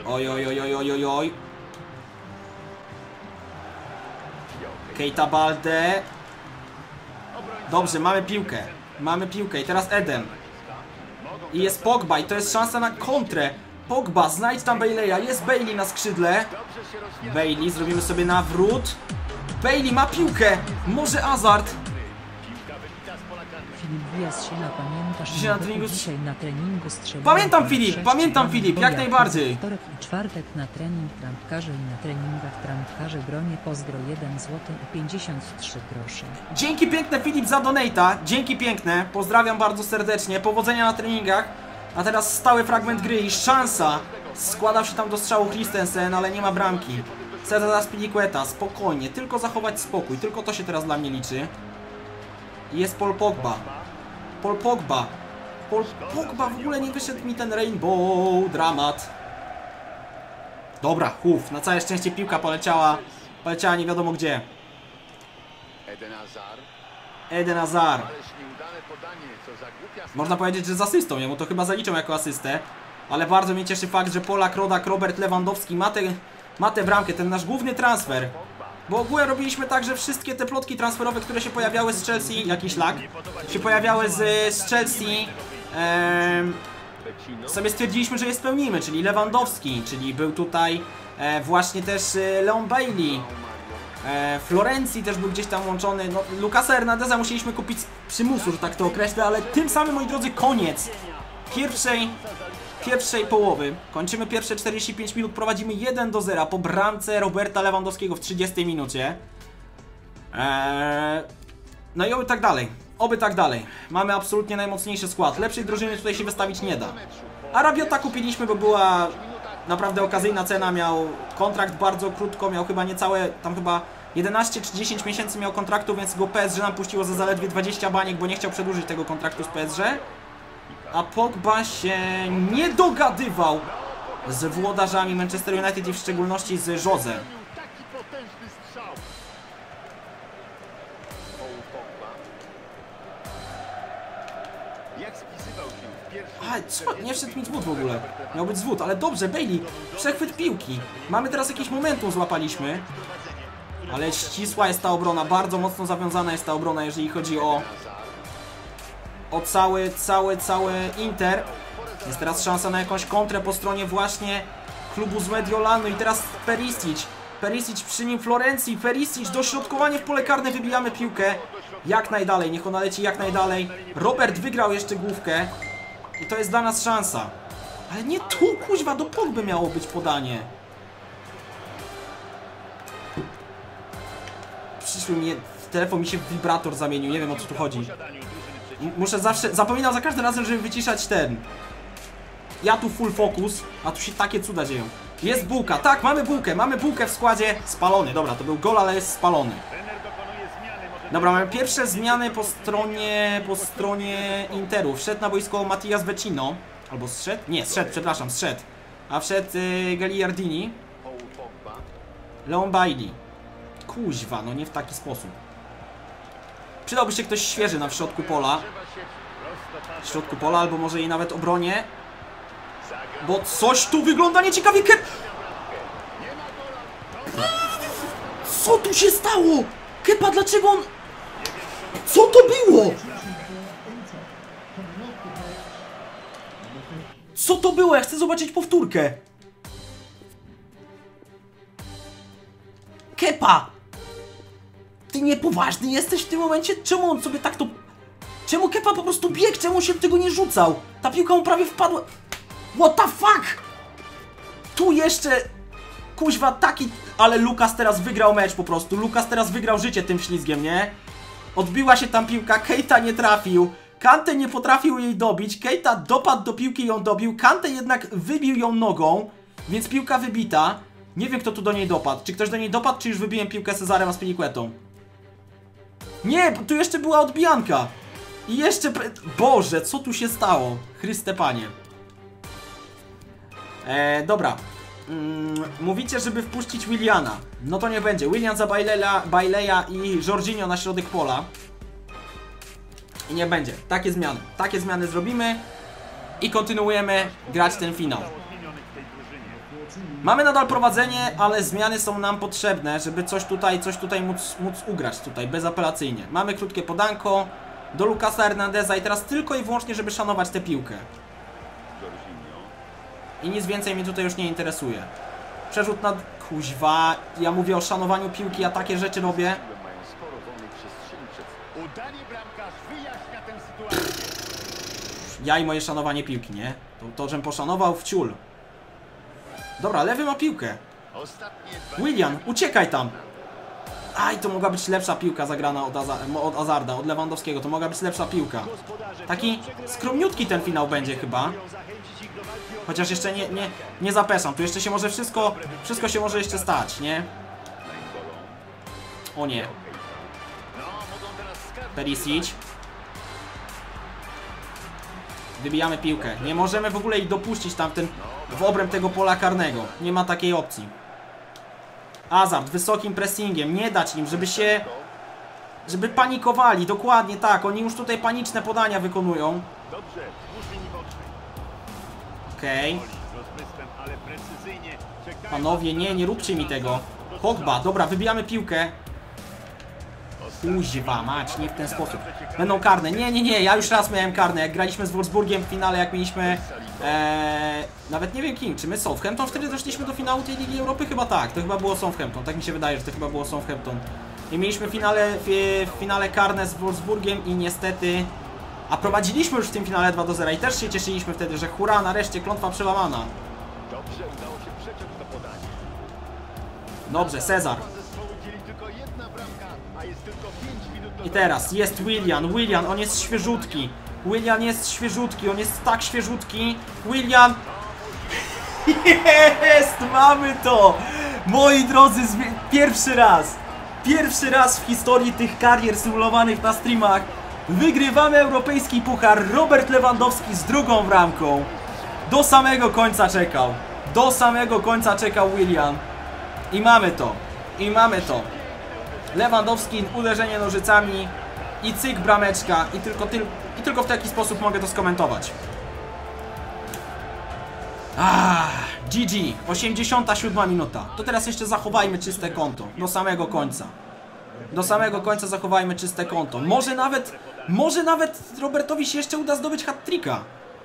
Oj, oj, oj, oj, oj, oj, oj. Keita Balde. Dobrze, mamy piłkę. Mamy piłkę i teraz Eden. I jest Pogba i to jest szansa na kontrę. Pogba, znajdź tam Bailey'a. Jest Bailey na skrzydle. Bailey, zrobimy sobie nawrót. Bailey ma piłkę. Może Hazard. Filip Diaz się pamiętasz, Dzisiaj na treningu dzisiaj na treningu strzeliłem. Pamiętam, Filip, sześć pamiętam, bram Filip, w jak bojach. najbardziej. Wtorek i czwartek na trening trampkarze i na treningach trampkarze bronię pozdro jeden złoty i pięćdziesiąt trzy grosze. Dzięki piękne, Filip, za donata. Dzięki piękne. Pozdrawiam bardzo serdecznie. Powodzenia na treningach. A teraz stały fragment gry i szansa. Składał się tam do strzału Christensen, ale nie ma bramki. Cezar Azpilicueta, spokojnie. Tylko zachować spokój. Tylko to się teraz dla mnie liczy. I jest Paul Pogba. Paul Pogba. Paul Pogba, w ogóle nie wyszedł mi ten Rainbow. Dramat. Dobra, huf. Na całe szczęście piłka poleciała. Poleciała nie wiadomo gdzie. Eden Hazard. Eden Hazard. Ależ nieudane podanie, co za głupia Można powiedzieć, że z asystą. Jemu to chyba zaliczą jako asystę. Ale bardzo mnie cieszy fakt, że Polak, Rodak, Robert Lewandowski ma tę ma tę bramkę, ten nasz główny transfer. Bo ogólnie robiliśmy tak, że wszystkie te plotki transferowe, które się pojawiały z Chelsea, jakiś lag, się pojawiały z, z Chelsea, em, sobie stwierdziliśmy, że je spełnimy, czyli Lewandowski, czyli był tutaj e, właśnie też e, Leon Bailey, e, Florencji też był gdzieś tam łączony, no, Lucasa Hernandeza musieliśmy kupić z przymusu, że tak to określę, ale tym samym, moi drodzy, koniec pierwszej, pierwszej połowy. Kończymy pierwsze czterdzieści pięć minut, prowadzimy jeden do zera po bramce Roberta Lewandowskiego w trzydziestej minucie. Eee, no i oby tak dalej, oby tak dalej. Mamy absolutnie najmocniejszy skład, lepszej drużyny tutaj się wystawić nie da. A Rabiota kupiliśmy, bo była naprawdę okazyjna cena, miał kontrakt bardzo krótko, miał chyba niecałe, tam chyba jedenaście czy dziesięć miesięcy miał kontraktu, więc go P S G nam puściło za zaledwie dwadzieścia baniek, bo nie chciał przedłużyć tego kontraktu z P S G. A Pogba się nie dogadywał z włodarzami Manchester United i w szczególności z Jose. taki potężny strzał. Paul Pogba. Jak spisywał się w pierwszym... A co? Nie wszedł mi zwód w ogóle. Miał być zwód, ale dobrze, Bailey. Przechwyt piłki. Mamy teraz jakieś momentum, złapaliśmy. Ale ścisła jest ta obrona, bardzo mocno zawiązana jest ta obrona, jeżeli chodzi o... o cały, cały, cały Inter. Jest teraz szansa na jakąś kontrę po stronie właśnie klubu z Mediolanu i teraz Perisic. Perisic przy nim Florencji, Perisic, dośrodkowanie w pole karne, wybijamy piłkę jak najdalej, niech ona leci jak najdalej. Robert wygrał jeszcze główkę i to jest dla nas szansa. Ale nie tu, kuźwa, do Pogby miało być podanie. Przyszły mi, telefon mi się w wibrator zamienił, nie wiem o co tu chodzi. Muszę zawsze, zapominam za każdym razem, żeby wyciszać ten. Ja tu full focus, a tu się takie cuda dzieją. Jest bułka, tak, mamy bułkę, mamy bułkę w składzie. Spalony, dobra, to był gol, ale jest spalony. Dobra, mamy pierwsze zmiany po stronie, po stronie Interu. Wszedł na boisko Mattias Vecino. Albo zszedł? Nie, zszedł, przepraszam, zszedł. A wszedł y, Gagliardini. Leon Bailey. Kuźwa, no nie w taki sposób. Przydałby się ktoś świeży na w środku pola. W środku pola, albo może i nawet obronie. Bo coś tu wygląda nieciekawie. Kep... Co tu się stało? Kepa, dlaczego on... Co to było? Co to było? Ja chcę zobaczyć powtórkę. Kepa! Ty niepoważny jesteś w tym momencie? Czemu on sobie tak to... Czemu Kepa po prostu biegł? Czemu on się w tego nie rzucał? Ta piłka mu prawie wpadła... What the fuck? Tu jeszcze... Kuźwa, taki... Ale Lukas teraz wygrał mecz po prostu. Lukas teraz wygrał życie tym ślizgiem, nie? Odbiła się tam piłka, Keita nie trafił. Kante nie potrafił jej dobić. Keita dopadł do piłki i ją dobił. Kante jednak wybił ją nogą. Więc piłka wybita. Nie wiem, kto tu do niej dopadł. Czy ktoś do niej dopadł, czy już wybiłem piłkę Cezarem Azpilicuetą? Nie, bo tu jeszcze była odbijanka. I jeszcze... Boże, co tu się stało? Chryste Panie. Eee, dobra. Mm, mówicie, żeby wpuścić Williana. No to nie będzie. Willian za Baileya i Jorginho na środek pola. I nie będzie. Takie zmiany. Takie zmiany zrobimy. I kontynuujemy grać ten finał. Mamy nadal prowadzenie, ale zmiany są nam potrzebne, żeby coś tutaj, coś tutaj móc, móc ugrać tutaj, bezapelacyjnie. Mamy krótkie podanko do Lucasa Hernandeza i teraz tylko i wyłącznie, żeby szanować tę piłkę. I nic więcej mnie tutaj już nie interesuje. Przerzut na... Kuźwa, ja mówię o szanowaniu piłki, ja takie rzeczy robię. Udanie bramkarz wyjaśnia tę sytuację. Ja i moje szanowanie piłki, nie? To, to żem poszanował w ciul. Dobra, lewy ma piłkę. Willian, uciekaj tam. Aj, to mogła być lepsza piłka zagrana od, Aza od Azarda, od Lewandowskiego. To mogła być lepsza piłka. Taki skromniutki ten finał będzie chyba. Chociaż jeszcze nie, nie, nie zapeszam. Tu jeszcze się może wszystko, wszystko się może jeszcze stać, nie? O nie. Perisic. Wybijamy piłkę. Nie możemy w ogóle ich dopuścić tam w, ten, w obręb tego pola karnego. Nie ma takiej opcji. Hazard wysokim pressingiem. Nie dać im, żeby się... Żeby panikowali. Dokładnie tak. Oni już tutaj paniczne podania wykonują. Okej. Okay. Panowie, nie, nie róbcie mi tego. Pogba, dobra, wybijamy piłkę. Kuźwa, mać, nie w ten sposób. Będą karne. Nie, nie, nie, ja już raz miałem karne. Jak graliśmy z Wolfsburgiem w finale, jak mieliśmy... Ee, nawet nie wiem kim, czy my Southampton wtedy doszliśmy do finału tej Ligi Europy? Chyba tak, to chyba było Southampton. Tak mi się wydaje, że to chyba było Southampton. I mieliśmy finale, w, w finale karne z Wolfsburgiem i niestety... A prowadziliśmy już w tym finale dwa do zera i też się cieszyliśmy wtedy, że hura, nareszcie klątwa przełamana. Dobrze, Cezar. I teraz jest Willian, Willian, on jest świeżutki. Willian jest świeżutki, on jest tak świeżutki. Willian... Jest, mamy to! Moi drodzy, pierwszy raz, pierwszy raz w historii tych karier symulowanych na streamach wygrywamy europejski puchar. Robert Lewandowski z drugą bramką. Do samego końca czekał. Do samego końca czekał Willian. I mamy to. I mamy to. Lewandowski, uderzenie nożycami i cyk, brameczka. I tylko, tyl i tylko w taki sposób mogę to skomentować. Ah, G G. osiemdziesiąta siódma minuta. To teraz jeszcze zachowajmy czyste konto. Do samego końca. Do samego końca zachowajmy czyste konto. Może nawet, może nawet Robertowi się jeszcze uda zdobyć hat-tricka.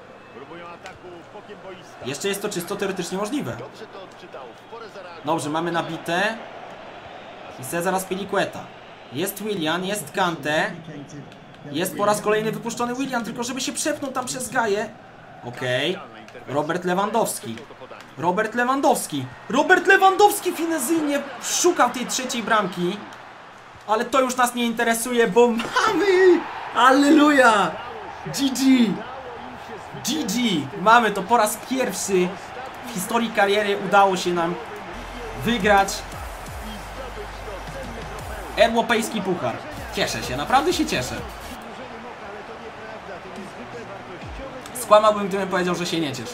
Jeszcze jest to czysto teoretycznie możliwe. Dobrze, mamy nabite. I Cezar Azpilicueta. Jest Willian, jest Kante. Jest po raz kolejny wypuszczony Willian, tylko żeby się przepnął tam przez Gaję. Okej. Okay. Robert Lewandowski. Robert Lewandowski. Robert Lewandowski finezyjnie szukał tej trzeciej bramki. Ale to już nas nie interesuje, bo mamy! Alleluja! G G! G G! Mamy to po raz pierwszy w historii kariery udało się nam wygrać europejski puchar. Cieszę się, naprawdę się cieszę. Skłamałbym, gdybym powiedział, że się nie cieszę.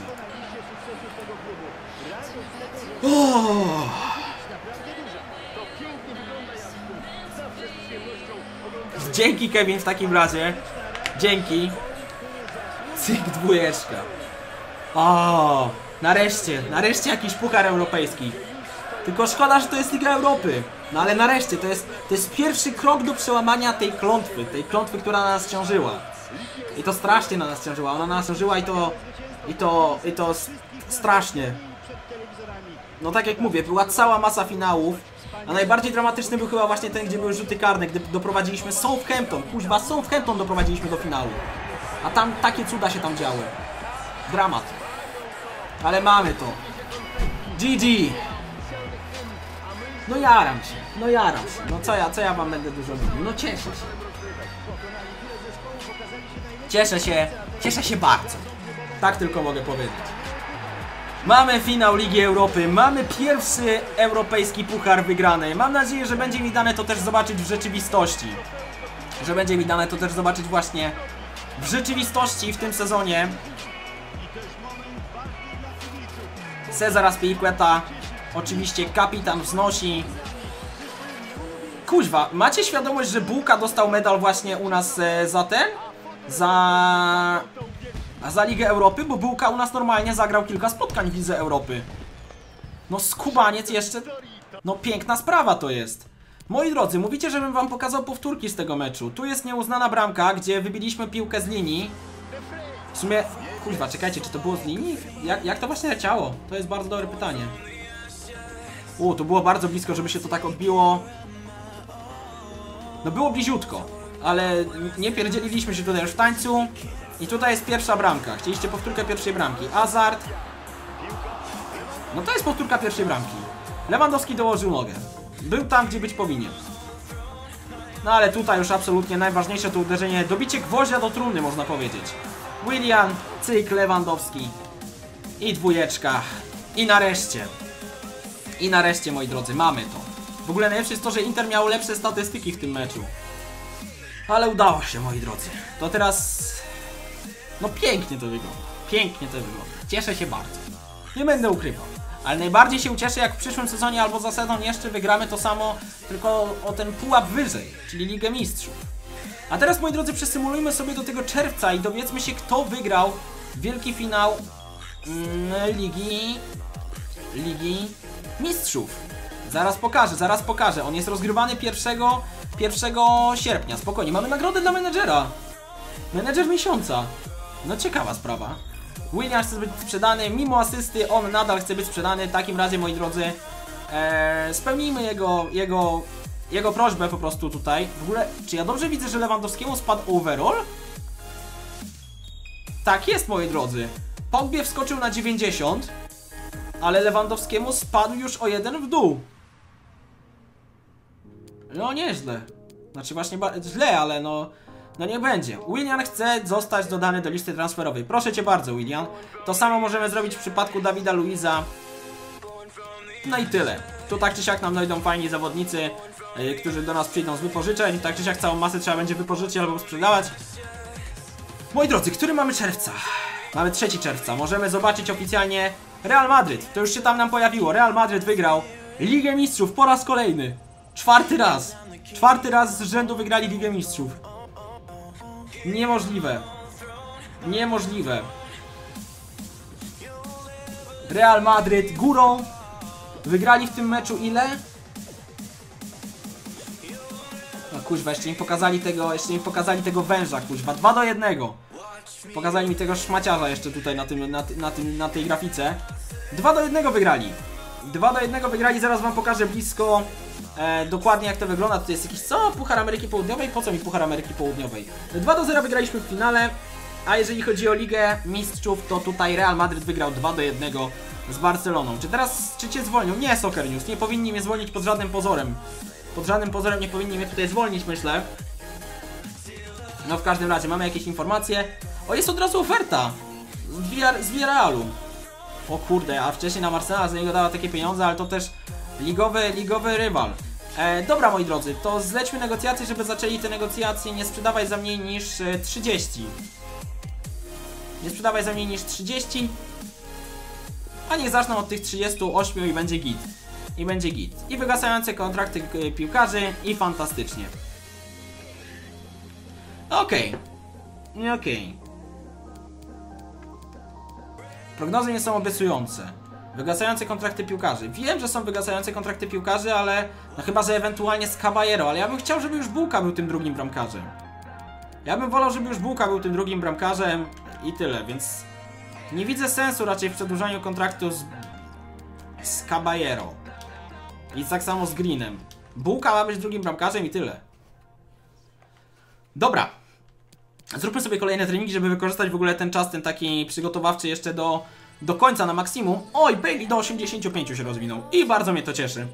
Oh. Dzięki, Kevin, w takim razie. Dzięki. Cyk, dwójeczka. O, nareszcie, nareszcie jakiś puchar europejski. Tylko szkoda, że to jest Liga Europy. No ale nareszcie, to jest, to jest pierwszy krok do przełamania tej klątwy. Tej klątwy, która na nas ciążyła. I to strasznie na nas ciążyła. Ona na nas ciążyła i to... I to... I to strasznie. No tak jak mówię, była cała masa finałów. A najbardziej dramatyczny był chyba właśnie ten, gdzie były rzuty karne, gdy doprowadziliśmy Southampton. Kuźwa, Southampton doprowadziliśmy do finału. A tam takie cuda się tam działy. Dramat. Ale mamy to. G G. No jaram się, no jaram się. No co ja, co ja wam będę dużo mówił? No cieszę się. Cieszę się, cieszę się bardzo. Tak tylko mogę powiedzieć. Mamy finał Ligi Europy, mamy pierwszy europejski puchar wygrany. Mam nadzieję, że będzie mi dane to też zobaczyć w rzeczywistości. Że będzie mi dane to też zobaczyć właśnie w rzeczywistości w tym sezonie. Cezar Azpilicueta, oczywiście kapitan wznosi. Kuźwa, macie świadomość, że Bułka dostał medal właśnie u nas e, za ten? Za... za Ligę Europy, bo Bułka u nas normalnie zagrał kilka spotkań w Lidze Europy. No skubaniec jeszcze. No piękna sprawa to jest. Moi drodzy, mówicie, żebym wam pokazał powtórki z tego meczu. Tu jest nieuznana bramka, gdzie wybiliśmy piłkę z linii. W sumie, kurwa, czekajcie, czy to było z linii? Jak, jak to właśnie leciało? To jest bardzo dobre pytanie. U, to było bardzo blisko, żeby się to tak odbiło. No było bliziutko, ale nie pierdzieliliśmy się tutaj już w tańcu. I tutaj jest pierwsza bramka. Chcieliście powtórkę pierwszej bramki. Hazard. No to jest powtórka pierwszej bramki. Lewandowski dołożył nogę. Był tam, gdzie być powinien. No ale tutaj już absolutnie najważniejsze to uderzenie. Dobicie gwoździa do trumny, można powiedzieć. Willian, cyk, Lewandowski. I dwójeczka. I nareszcie. I nareszcie, moi drodzy, mamy to. W ogóle najlepsze jest to, że Inter miał lepsze statystyki w tym meczu. Ale udało się, moi drodzy. To teraz... No pięknie to wygląda. Pięknie to wygląda. Cieszę się bardzo. Nie będę ukrywał. Ale najbardziej się ucieszę, jak w przyszłym sezonie albo za sezon jeszcze wygramy to samo, tylko o ten pułap wyżej, czyli Ligę Mistrzów. A teraz, moi drodzy, przesymulujmy sobie do tego czerwca i dowiedzmy się, kto wygrał wielki finał mm, Ligi... Ligi Mistrzów. Zaraz pokażę, zaraz pokażę. On jest rozgrywany pierwszego sierpnia. Spokojnie, mamy nagrodę dla menedżera. Menedżer miesiąca. No ciekawa sprawa. William chce być sprzedany, mimo asysty on nadal chce być sprzedany. W takim razie, moi drodzy, ee, spełnijmy jego, jego, jego prośbę po prostu tutaj. W ogóle, czy ja dobrze widzę, że Lewandowskiemu spadł overall? Tak jest, moi drodzy. Pogbie wskoczył na dziewięćdziesiąt, ale Lewandowskiemu spadł już o jeden w dół. No nieźle. Znaczy właśnie źle, ale no... No niech będzie. Willian chce zostać dodany do listy transferowej. Proszę cię bardzo, Willian. To samo możemy zrobić w przypadku Dawida Luiza. No i tyle. Tu tak czy siak nam dojdą fajni zawodnicy, yy, którzy do nas przyjdą z wypożyczeń. Tak czy siak całą masę trzeba będzie wypożyczyć albo sprzedawać. Moi drodzy, który mamy czerwca? Mamy trzeciego czerwca. Możemy zobaczyć oficjalnie Real Madryt. To już się tam nam pojawiło. Real Madryt wygrał Ligę Mistrzów po raz kolejny. Czwarty raz. Czwarty raz z rzędu wygrali Ligę Mistrzów. Niemożliwe. Niemożliwe. Real Madryt górą. Wygrali w tym meczu ile? No kuźwa, jeszcze im pokazali tego, jeszcze im pokazali tego węża, kuźwa. dwa do jednego. Pokazali mi tego szmaciarza jeszcze tutaj na tym, na, na tym, na tej grafice. dwa do jednego wygrali. dwa do jednego wygrali, zaraz wam pokażę blisko e, dokładnie jak to wygląda. To jest jakiś, co? Puchar Ameryki Południowej? Po co mi Puchar Ameryki Południowej? dwa do zera wygraliśmy w finale, a jeżeli chodzi o Ligę Mistrzów, to tutaj Real Madryt wygrał dwa do jednego z Barceloną. Czy teraz, czy cię zwolnią? Nie, Soccer News, nie powinni mnie zwolnić pod żadnym pozorem. Pod żadnym pozorem nie powinni mnie tutaj zwolnić, myślę. No w każdym razie mamy jakieś informacje. O, jest od razu oferta z Villarrealu. O kurde, a wcześniej nam Arsenal za niego dała takie pieniądze, ale to też ligowy, ligowy rywal. E, dobra, moi drodzy, to zlećmy negocjacje, żeby zaczęli te negocjacje. Nie sprzedawaj za mniej niż e, trzydzieści. Nie sprzedawaj za mniej niż trzydzieści. A niech zaczną od tych trzydziestu ośmiu i będzie git. I będzie git. I wygasające kontrakty e, piłkarzy i fantastycznie. Okej. Okay. Okej. Okay. Prognozy nie są obiecujące. Wygasające kontrakty piłkarzy. Wiem, że są wygasające kontrakty piłkarzy, ale no chyba, że ewentualnie z Caballero, ale ja bym chciał, żeby już Bułka był tym drugim bramkarzem. Ja bym wolał, żeby już Bułka był tym drugim bramkarzem i tyle, więc nie widzę sensu raczej w przedłużaniu kontraktu z, z Caballero. I tak samo z Greenem. Bułka ma być drugim bramkarzem i tyle. Dobra. Zróbmy sobie kolejne treningi, żeby wykorzystać w ogóle ten czas, ten taki przygotowawczy jeszcze do, do końca na maksimum. Oj, Bailey do osiemdziesięciu pięciu się rozwinął i bardzo mnie to cieszy.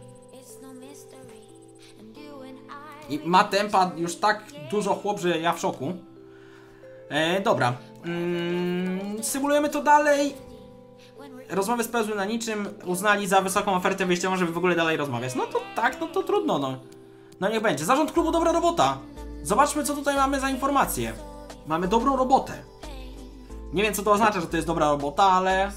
I ma tempa już tak dużo chłop, że ja w szoku. E, dobra. Mm, symulujemy to dalej. Rozmowy spełzły na niczym. Uznali za wysoką ofertę wyjściową, żeby w ogóle dalej rozmawiać. No to tak, no to trudno, no. No niech będzie. Zarząd klubu, dobra robota. Zobaczmy, co tutaj mamy za informacje. Mamy dobrą robotę. Nie wiem, co to oznacza, że to jest dobra robota, ale...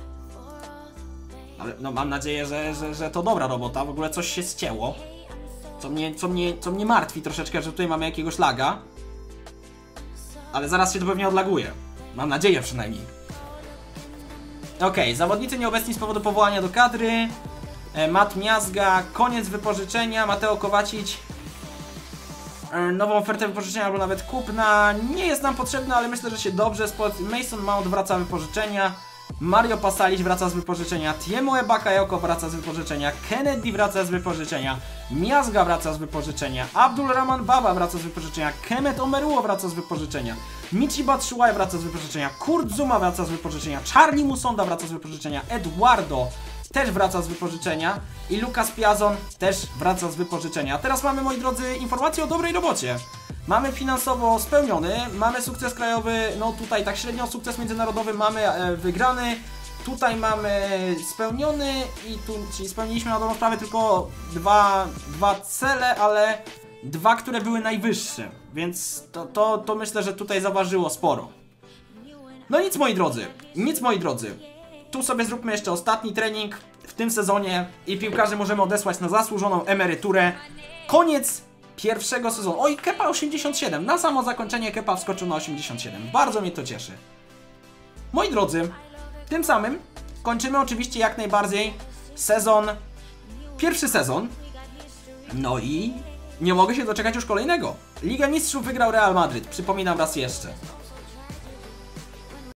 Ale no mam nadzieję, że, że, że to dobra robota. W ogóle coś się ścięło. Co mnie, co mnie, co mnie martwi troszeczkę, że tutaj mamy jakiegoś laga. Ale zaraz się to pewnie odlaguje. Mam nadzieję przynajmniej. Okej, zawodnicy nieobecni z powodu powołania do kadry. E, Mat Miazga, koniec wypożyczenia. Mateo Kowacic. E, nową ofertę wypożyczenia albo nawet kupna. Nie jest nam potrzebna, ale myślę, że się dobrze spod... Mason Mount wraca z wypożyczenia. Mario Pasalic wraca z wypożyczenia. Tiemoe Bakayoko wraca z wypożyczenia. Kennedy wraca z wypożyczenia. Miazga wraca z wypożyczenia. Abdul Rahman Baba wraca z wypożyczenia. Kemet Omeruo wraca z wypożyczenia. Michi Batshuayi wraca z wypożyczenia. Kurt Zuma wraca z wypożyczenia. Charlie Musonda wraca z wypożyczenia. Eduardo też wraca z wypożyczenia. I Lucas Piazon też wraca z wypożyczenia. A teraz mamy, moi drodzy, informacje o dobrej robocie. Mamy finansowo spełniony, mamy sukces krajowy, no tutaj tak średnio sukces międzynarodowy mamy e, wygrany. Tutaj mamy spełniony i tu, czyli spełniliśmy na dobrą sprawę tylko dwa, dwa cele, ale dwa, które były najwyższe. Więc to, to, to myślę, że tutaj zaważyło sporo. No nic, moi drodzy, nic, moi drodzy. Tu sobie zróbmy jeszcze ostatni trening w tym sezonie i piłkarzy możemy odesłać na zasłużoną emeryturę. Koniec pierwszego sezonu. Oj, Kepa osiemdziesiąt siedem. Na samo zakończenie Kepa wskoczył na osiemdziesiąt siedem. Bardzo mnie to cieszy. Moi drodzy, tym samym kończymy oczywiście jak najbardziej sezon, pierwszy sezon. No i nie mogę się doczekać już kolejnego. Liga Mistrzów wygrał Real Madryt. Przypominam raz jeszcze.